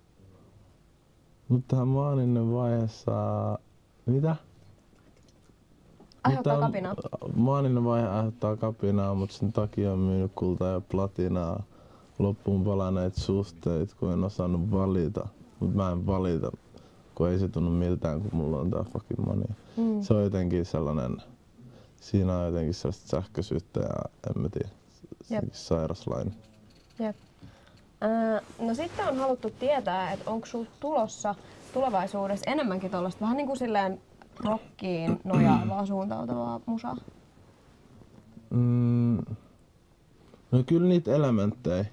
Mitä? Aiheuttaa kapinaa. Maaninen vaihe aiheuttaa kapinaa, mutta sen takia on myynyt kultaa ja platinaa. Loppuun palaneet suhteet, kun en osannut valita. Mutta mä en valita, kun ei se tunnu miltään, kun mulla on tää fucking Mania. Se on jotenkin sellainen... Siinä on jotenkin sellaista sähköisyyttä ja en mä tiedä. Sairaslainen. Jep. No sitten on haluttu tietää, että onko sulla tulossa tulevaisuudessa enemmänkin tuollaista vähän niin kuin silleen rockiin nojaavaa suuntautuvaa musaa? No kyllä niitä elementtejä.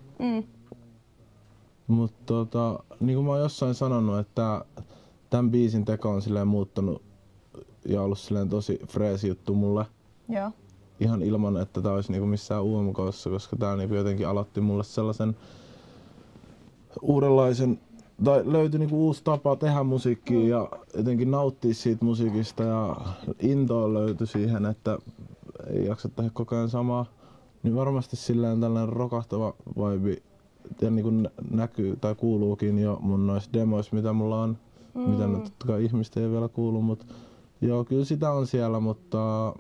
Mutta niin kuin mä oon jossain sanonut, että tämän biisin teko on silleen muuttanut ja ollut silleen tosi freesi juttu mulle. Joo. Ihan ilman, että tää olisi niinku missään UMK:ssa, koska tää niinku jotenkin aloitti mulle sellaisen uudenlaisen, tai löytyi niinku uusi tapa tehdä musiikkia ja jotenkin nauttia siitä musiikista ja intoa löytyi siihen, että ei jaksa tehdä koko ajan samaa. Niin varmasti silleen tällainen rokahtava vibe ja niinku näkyy tai kuuluukin jo mun noissa demoissa, mitä mulla on. Mitä ne totta kai ihmistä ei vielä kuulu, mutta joo, kyllä sitä on siellä, mutta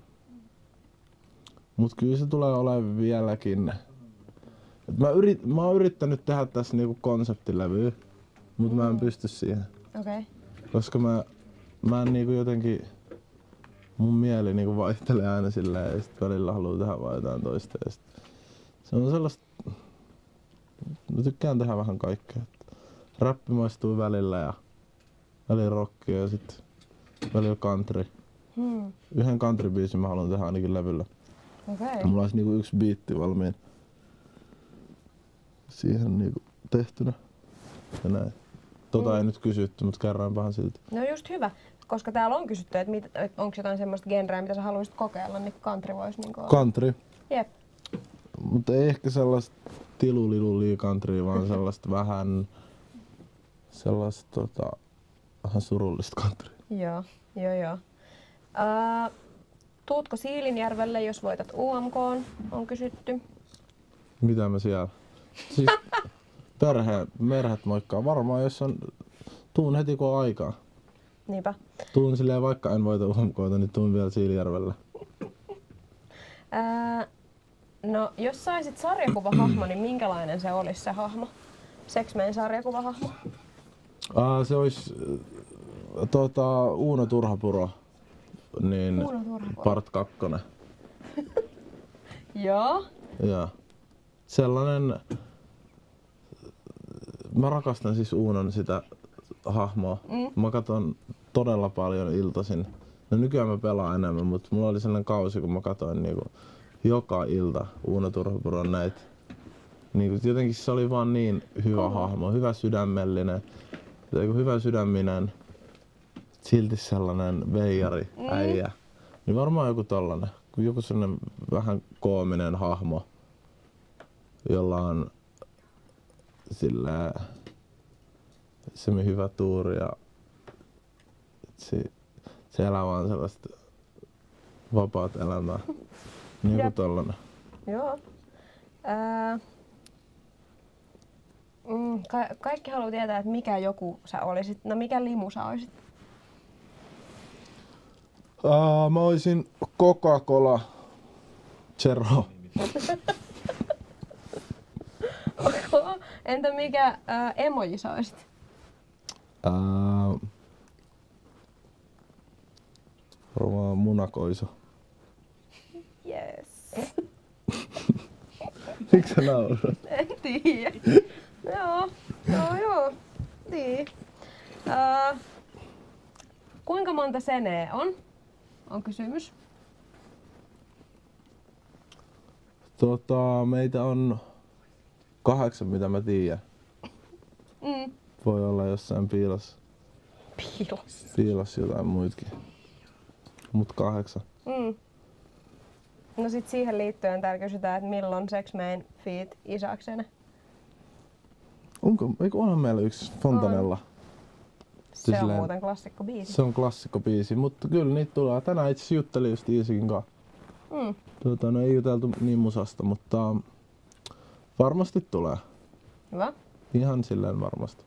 kyllä se tulee olemaan vieläkin. Mä oon yrittänyt tehdä tässä niinku konseptilevyä, mutta mä en pysty siihen. Okay. Koska mä en niinku jotenkin, mun mieli niinku vaihtelee aina silleen ja sit välillä haluu tehdä vaan jotain toista. Ja se on sellaista, mä tykkään tehdä vähän kaikkea. Räppi maistuu välillä ja välillä rockia ja sit välillä country. Yhden country-biisin mä haluan tehdä ainakin levyllä. Okay. Mulla olisi niinku yksi biitti valmiin siihen niinku tehtynä. Ja näin. Ei nyt kysytty, mutta kerroinpahan silti. No just hyvä, koska täällä on kysytty, että onko jotain semmoista genreä, mitä sä haluaisit kokeilla, niin country voisi niinku olla. Country. Jep. Mutta ei ehkä sellaista tiluliluli country, vaan sellaista vähän sellaista vähän surullista country. Joo. Tuutko Siilinjärvelle, jos voitat UMK:n, on kysytty. Mitä mä siellä? Siis perheet moikkaa. Varmaan jos on, tuun heti kun on aikaa. Niinpä. Tuun silleen, vaikka en voita UMK:ta, niin tuun vielä Siilinjärvelle. No jos saisit sarjakuvahahmo, niin minkälainen se olisi se hahmo? Sex-Men sarjakuvahahmo? Se olisi Uuno Turhapuro. Niin part 2. Joo. Ja sellainen, mä rakastan siis Uunon sitä hahmoa. Mä katson todella paljon iltaisin. No nykyään mä pelaan enemmän, mutta mulla oli sellainen kausi, kun mä katsoin niinku joka ilta Uuno Turhapuron näitä. Niinku jotenkin se oli vaan niin hyvä hahmo, hyvä sydämellinen, hyvä sydäminen. Silti sellainen veijari äijä. Niin varmaan joku tollanen. Joku sellainen vähän koominen hahmo, jolla on silleen semmoinen hyvä tuuri ja se elämä on sellaista vapaat elämää. Niin joku tollanen. Joo. Kaikki haluaa tietää, että mikä joku sä olisit. No mikä limu sä olisit? Mä oisin Coca-Cola Zero. Entä mikä emoji sä olisit? Varmaan munakoiso. Yes. Miksi sä naurat? En tiedä. Joo. Niin. Kuinka monta seneä on? On kysymys. Meitä on 8, mitä mä tiedän. Voi olla jossain piilossa. Piilossa jotain muitakin. Mut 8. No sit siihen liittyen täällä kysytään, että milloin Sex Man feat. Isaksenne? Eikö ole meillä yksi Fontanella? Se on muuten klassikkobiisi. Se on klassikkobiisi, mutta kyllä niitä tulee. Tänään itse asiassa juttelin just Iisikin kanssa. No ei juteltu niin musasta, mutta varmasti tulee. Hyvä. Ihan silleen varmasti.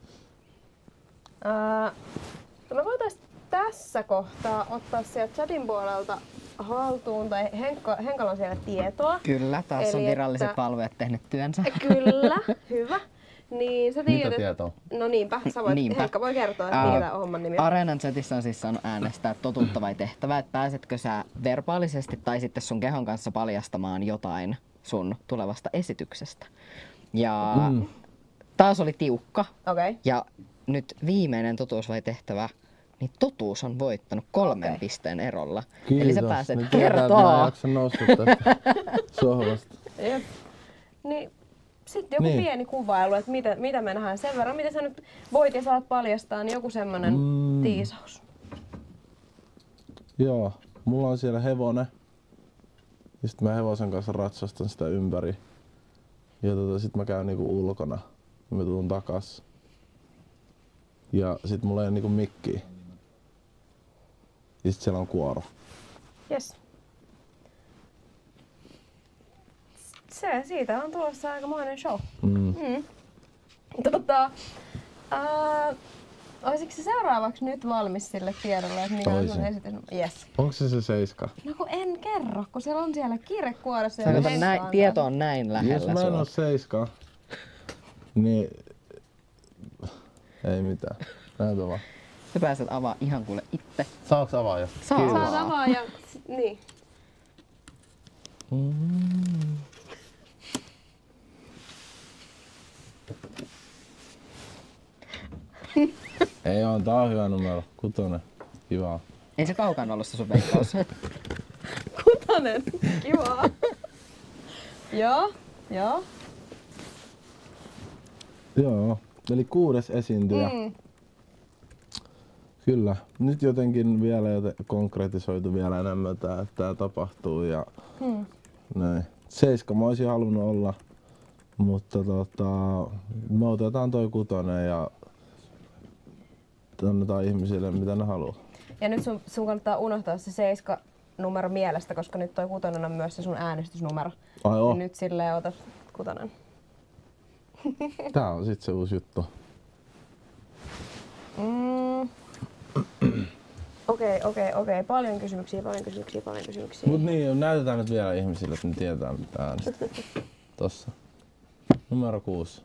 Me voitais tässä kohtaa ottaa sieltä chatin puolelta haltuun, tai Henkalla on siellä tietoa. Kyllä, taas eli on viralliset valvojat tehnyt työnsä. Kyllä, hyvä. Niin sä tiedät, mitä tietoa? No niinpä, sä voit, Henkka voi kertoa, että mikä on homman nimi. Areenan chatissa on siis saanut äänestää totuutta vai tehtävää, että pääsetkö sä verbaalisesti tai sitten sun kehon kanssa paljastamaan jotain sun tulevasta esityksestä. Ja taas oli tiukka. Okay. Ja nyt viimeinen totuus vai tehtävä, niin totuus on voittanut 3 pisteen erolla. Kiitos. Eli sä pääset niin kertoa. tästä sohvasta. Jep. Niin sitten joku pieni kuvailu, että mitä me nähdään sen verran, mitä sä nyt voit ja saat paljastaa, niin joku semmonen tiisaus. Joo, mulla on siellä hevonen. Ja sit mä hevosen kanssa ratsastan sitä ympäri. Ja sit mä käyn niinku ulkona. Ja mä tuun takas. Ja sit mulla ei ole niinku mikkiä. Ja sit siellä on kuoro. Yes. Siitä on tulossa aikamoinen show. Olisitko se seuraavaksi nyt valmis sille tiedolle, että mikä on sun esitys? Yes. Onko se 7? No kun en kerro, kun siellä on siellä kirjekuoressa. Tieto on näin lähellä. Jos mä en oo 7, niin ei mitään. Näytä vaan. Sä pääset avaa ihan kuule itse. Saaks avaa jo? Saat avaa ja niin. Ei oo, tää on hyvä numero. 6. Kivaa. Ei se kaukaan ollut se sun veikkaus. 6. Kivaa. Joo. Joo, eli 6. esiintyjä. Kyllä. Nyt jotenkin vielä konkretisoitu vielä enemmän että tää tapahtuu ja näin. 7 mä oisin halunnut olla, mutta me otetaan toi 6 ja annetaan ihmisille mitä ne haluaa. Ja nyt sun kannattaa unohtaa se 7 numero mielestä, koska nyt toi 6 on myös se sun äänestysnumero. Ai oo? Ja nyt silleen otat 6. Tää on sit se uusi juttu. Okei. Paljon kysymyksiä. Mut niin, näytetään nyt vielä ihmisille, että ne tietää mitä äänestää. Tossa. Numero 6.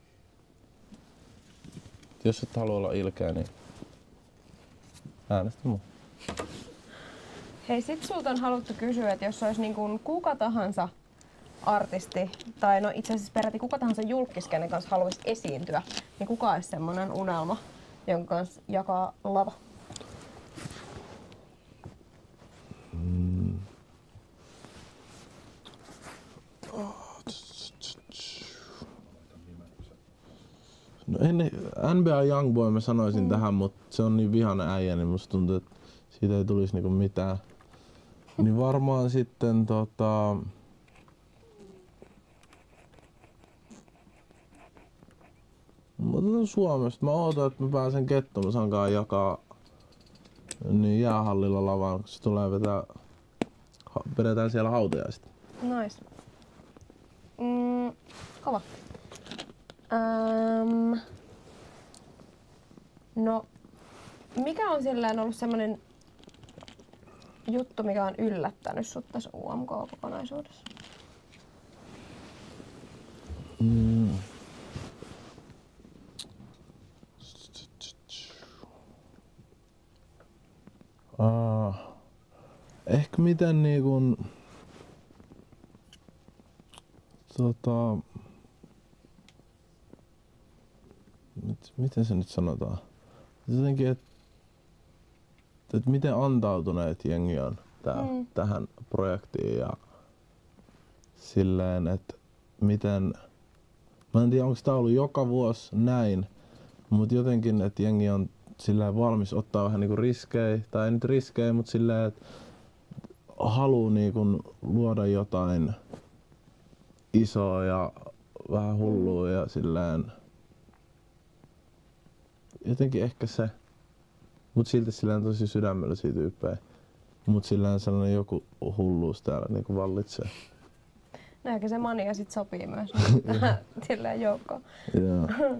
Jos et halua olla ilkeä, niin äänestä mua. Hei, sit sulta on haluttu kysyä, että jos olisi niin kuin kuka tahansa artisti, tai no itse asiassa peräti kuka tahansa julkkis, kenen kanssa haluaisi esiintyä, niin kuka olisi semmonen unelma, jonka kanssa jakaa lava? No NBA Youngboy mä sanoisin tähän, mutta se on niin vihainen äijä, niin musta tuntuu, että siitä ei tulisi niinku mitään. Niin varmaan sitten mä otan Suomesta. Mä ootan, että mä pääsen Kettomusan kanssa jakaa niin jäähallilla lavaan, kun se tulee vedetään siellä hautajaiset. Nice. Kova. No, mikä on silleen ollut semmonen juttu, mikä on yllättänyt sut tässä UMK-kokonaisuudessa? Ehkä miten niinkun miten se nyt sanotaan? Jotenkin, että miten antautuneet jengi on tähän projektiin ja silleen, että miten, mä en tiedä onko tää ollut joka vuosi näin, mutta jotenkin, että jengi on silleen valmis ottaa vähän niinku riskejä, tai ei nyt riskejä, mutta silleen, että haluu niinku luoda jotain isoa ja vähän hullua ja silleen jotenkin ehkä se, mut silti silleen tosi sydämellisiä tyyppejä, mut silleen sellainen joku hulluus täällä niinku vallitsee. No ehkä se mania sit sopii myös tähän silleen joukkoon. Joo.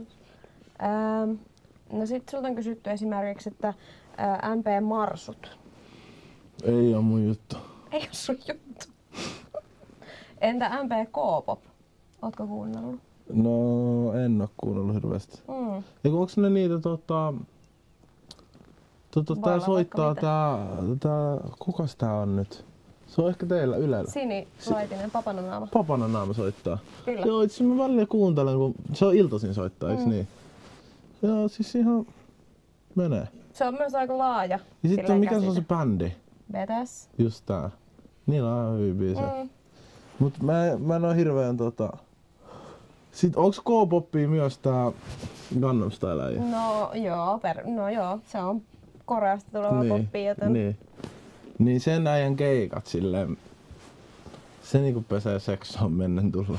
No sit sulta on kysytty esimerkiksi, että MP-marsut. Ei oo mun juttu. Ei oo sun juttu. Entä MP-K-pop? Ootko kuunnellut? No en oo kuunnellut hirveästi. Eiku onks ne niitä tää soittaa tää, kukas tää on nyt? Se on ehkä teillä Ylellä. Sini Laitinen, Papananaama. Papananaama soittaa. Kyllä. Joo, itse mä välillä kuuntelen, kun se on iltaisin soittaa, eiks niin? Joo, siis ihan menee. Se on myös aika laaja. Ja sitten mikä se on se bändi? BTS. Just tää. Niillä on ihan hyviä biisejä. Mut mä en oo hirveen Sit onks K-popia myös tää Gangnam Style? No joo, se on Koreasta tuleva poppi, joten... Niin sen äijän keikat silleen, se niinku pesee seksoon mennen tulla.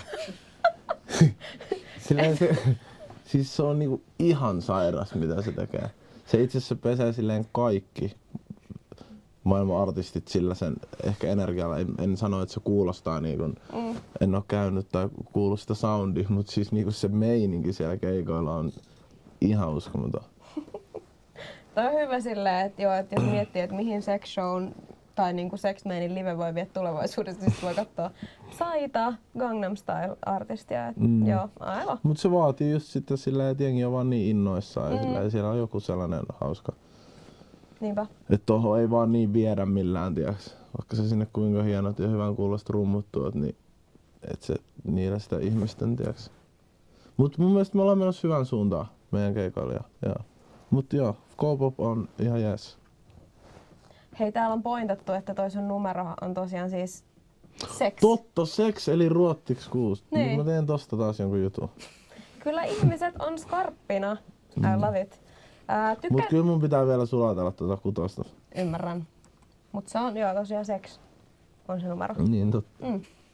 Silleen siis se on niinku ihan sairas mitä se tekee. Se itse asiassa pesee silleen kaikki maailman artistit sillä sen ehkä energialla. En sano, että se kuulostaa niinku, en oo käynyt tai kuullut sitä soundia, mutta siis niinku se meininki siellä keikoilla on ihan uskomaton. Toi on hyvä silleen, että joo, että jos miettii, että mihin sex shown tai niinku Sex Mainin live voi viedä tulevaisuudessa, niin voi katsoa Saita, Gangnam Style-artistia. Joo, aivan. Mut se vaatii just sitten silleen, että jengi on vaan niin innoissaan ja silleen, siellä on joku sellainen hauska. Niinpä. Että tohon ei vaan niin viedä millään, tiiäks. Vaikka se sinne kuinka hienot ja hyvän kuulosta rummut tuot, niin et se niillä sitä ihmisten, tiiäks. Mut mun mielestä me ollaan menossa hyvään suuntaan meidän keikoilla. Joo. Mut joo, K-pop on ihan jees. Hei, täällä on pointattu, että toi sun numero on tosiaan siis sex. Totta, sex eli ruottiksi 6. Niin. Mä teen tosta taas jonkun jutun. Kyllä ihmiset on skarppina. I love it. Mut kyllä mun pitää vielä sulatella tuota 6. Ymmärrän. Mut se on joo tosiaan sex. On se numero. Niin totta.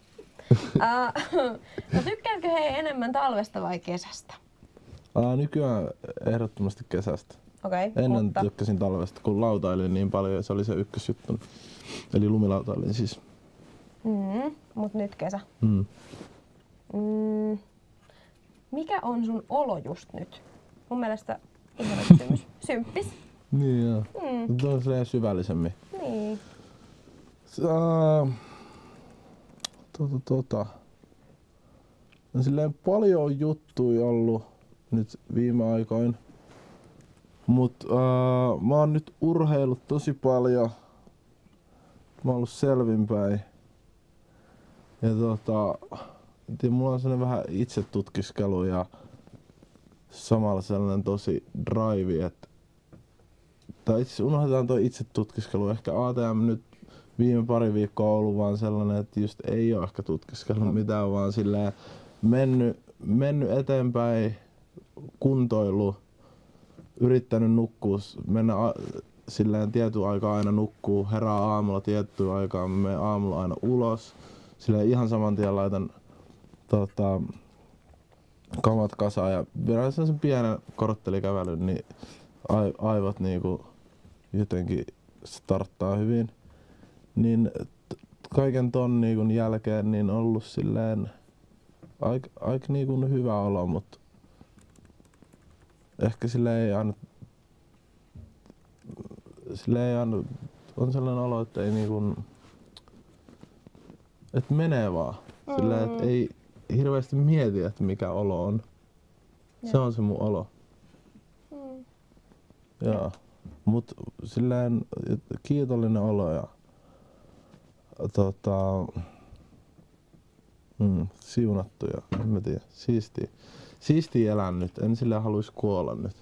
No tykkäätkö hei enemmän talvesta vai kesästä? Nykyään ehdottomasti kesästä. Okei, Ennen mutta... tykkäsin talvesta, kun lautailin niin paljon ja se oli se ykkösjuttu. Eli lumilautailin siis. Mut nyt kesä. Mikä on sun olo just nyt? Mun mielestä ihana kysymys. Symppis. Niin joo. Tuo on silleen syvällisemmin. Niin. No silleen paljon juttuja ollut nyt viime aikoin. Mut mä oon nyt urheillut tosi paljon. Mä oon ollut selvinpäin. Ja mulla on sellainen vähän itsetutkiskelu ja samalla sellainen tosi drive, että tai itse unohdetaan toi itsetutkiskelu. Ehkä ATM nyt viime pari viikkoa on ollut vaan sellainen, että just ei oo ehkä tutkiskellut mitään, vaan silleen mennyt eteenpäin, kuntoilu, yrittänyt nukkua, mennä silleen tietyn aikaa aina nukkuu, herää aamulla tiettyyn aikaan, menen aamulla aina ulos. Silleen ihan saman tien laitan kamat kasaan ja vielä sen pienen korttelikävelyn, niin aivot niinku jotenkin starttaa hyvin. Niin kaiken ton niinku jälkeen niin ollut silleen aika niinku hyvä olo, mut ehkä sille ei aina on sellainen olo, että ei niinku, että menee vaan. Silleen, että ei hirveästi mieti, että mikä olo on. Se on se mun olo. Joo. Mut silleen kiitollinen olo ja siunattu ja en mä tiedä, siistiä elää nyt, en silleen haluis kuolla nyt.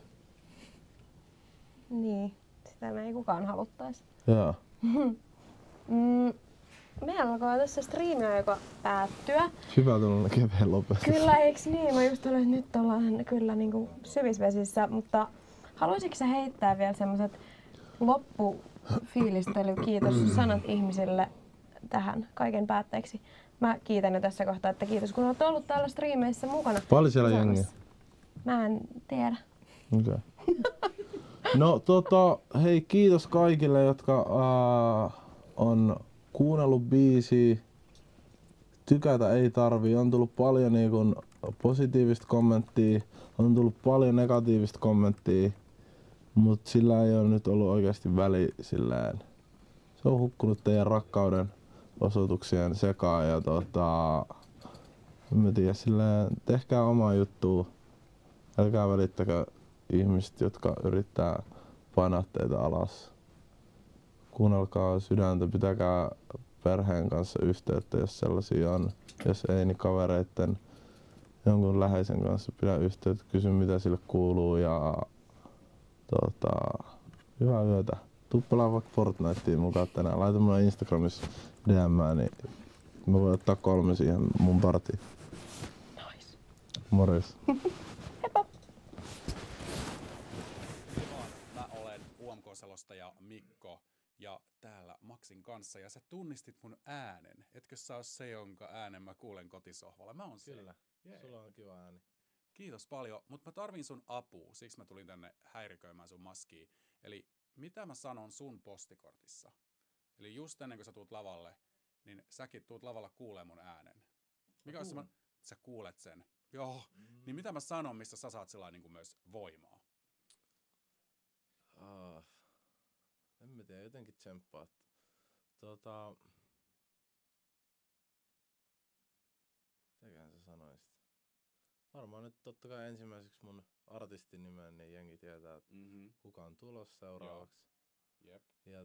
Niin, sitä me ei kukaan haluttais. Joo. meillä alkaa tässä striimiaika päättyä. Hyvä tuollainen kevyen lopetus. Kyllä, eiks niin? Mä just olen, nyt ollaan kyllä niinku syvisvesissä, mutta haluaisitko sä heittää vielä semmoset loppufiilistely, kiitos sanat ihmisille tähän kaiken päätteeksi? Mä kiitän jo tässä kohtaa, että kiitos kun olet ollut täällä striimeissä mukana. Paljon siellä jengiä? Mä en tiedä. Okay. No hei, kiitos kaikille, jotka on kuunnellut biisiä. Tykätä ei tarvii. On tullut paljon positiivista kommenttia, on tullut paljon negatiivista kommenttia, mutta sillä ei ole nyt ollut oikeasti väli silleen. Se on hukkunut teidän rakkauden osoituksien sekaan ja en mä tiedä, silleen, tehkää omaa juttua. Älkää välittäkö ihmiset, jotka yrittää painaa teitä alas. Kuunnelkaa sydäntä, pitäkää perheen kanssa yhteyttä, jos sellaisia on. Jos ei, niin kavereitten, jonkun läheisen kanssa pidä yhteyttä, kysy mitä sille kuuluu ja hyvää yötä. Tuu pelaa vaikka Fortnitea mukaan tänään. Laita mulle Instagramissa DM:ää, niin mä voin ottaa 3 siihen mun partiin. Nice. Morjes. Mä olen UMK-selostaja Mikko ja täällä Maxin kanssa ja sä tunnistit mun äänen. Etkö sä oo se, jonka äänen mä kuulen kotisohvalla? Mä oon se. Kyllä. Yeah. Sulla on kiva ääni. Kiitos paljon, mutta mä tarvin sun apua, siksi mä tulin tänne häiriköimään sun maskiin. Eli mitä mä sanon sun postikortissa? Eli just ennen kuin sä tuut lavalle, niin säkin tuut lavalla kuulee mun äänen. Mikä olisi sä kuulet sen? Joo. Niin mitä mä sanon, mistä sä saat sellainen niin kuin myös voimaa? En mä tiedä, jotenkin tsemppaat. Mitäkään sä sanoisit? Varmaan nyt totta kai ensimmäiseksi mun artistin nimen, niin jengi tietää, että kuka on tulossa seuraavaksi. Jep. Ja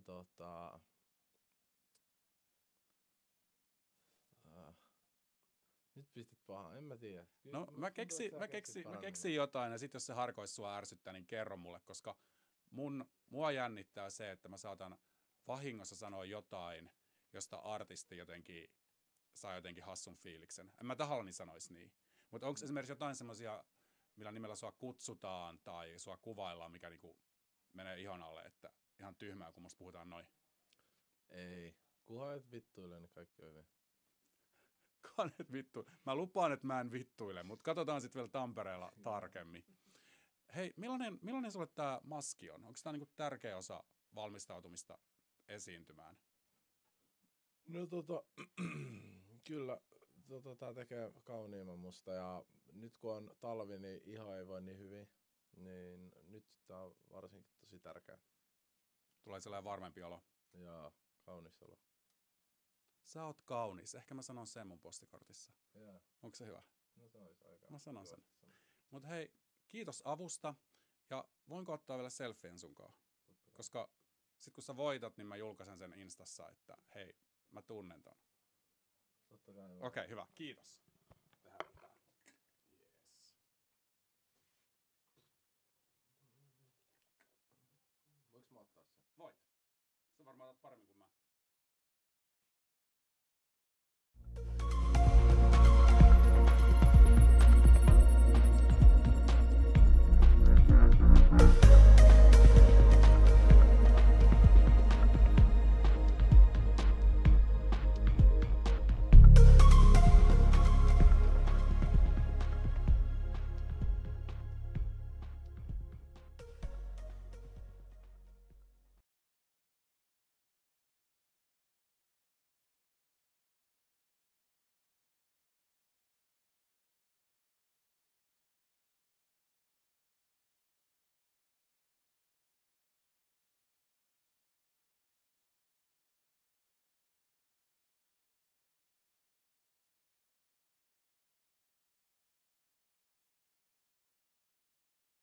nyt pistit pahaa, en mä tiedä. No mä keksin jotain ja sit jos se harkois sua ärsyttää, niin kerro mulle, koska mua jännittää se, että mä saatan vahingossa sanoa jotain, josta artisti jotenkin saa jotenkin hassun fiiliksen. En mä tahallani sanois niin. Mutta onko esimerkiksi jotain semmosia, millä nimellä sua kutsutaan tai sua kuvaillaan, mikä niinku menee ihon alle, että ihan tyhmää, kun musta puhutaan noin? Ei. Kunhan et vittuile, niin kaikki on hyvin. Kunhan et vittu. Mä lupaan, että mä en vittuile, mutta katsotaan sitten vielä Tampereella tarkemmin. Hei, millainen sulle tää maski on? Onko tää niinku tärkeä osa valmistautumista esiintymään? No kyllä. Tää tekee kauniimman musta ja nyt kun on talvi, niin iho ei voi niin hyvin, niin nyt tää on varsinkin tosi tärkeä. Tulee sellainen varmempi olo. Ja kaunis olo. Sä oot kaunis. Ehkä mä sanon sen mun postikortissa. Jaa. Onko se hyvä? No se olisi aika. Mä sanon sen. Mut hei, kiitos avusta. Ja voinko ottaa vielä selfien sunkaan? Koska sit kun sä voitat, niin mä julkaisen sen Instassa, että hei, mä tunnen ton. Totta kai. Okei, hyvä. Kiitos.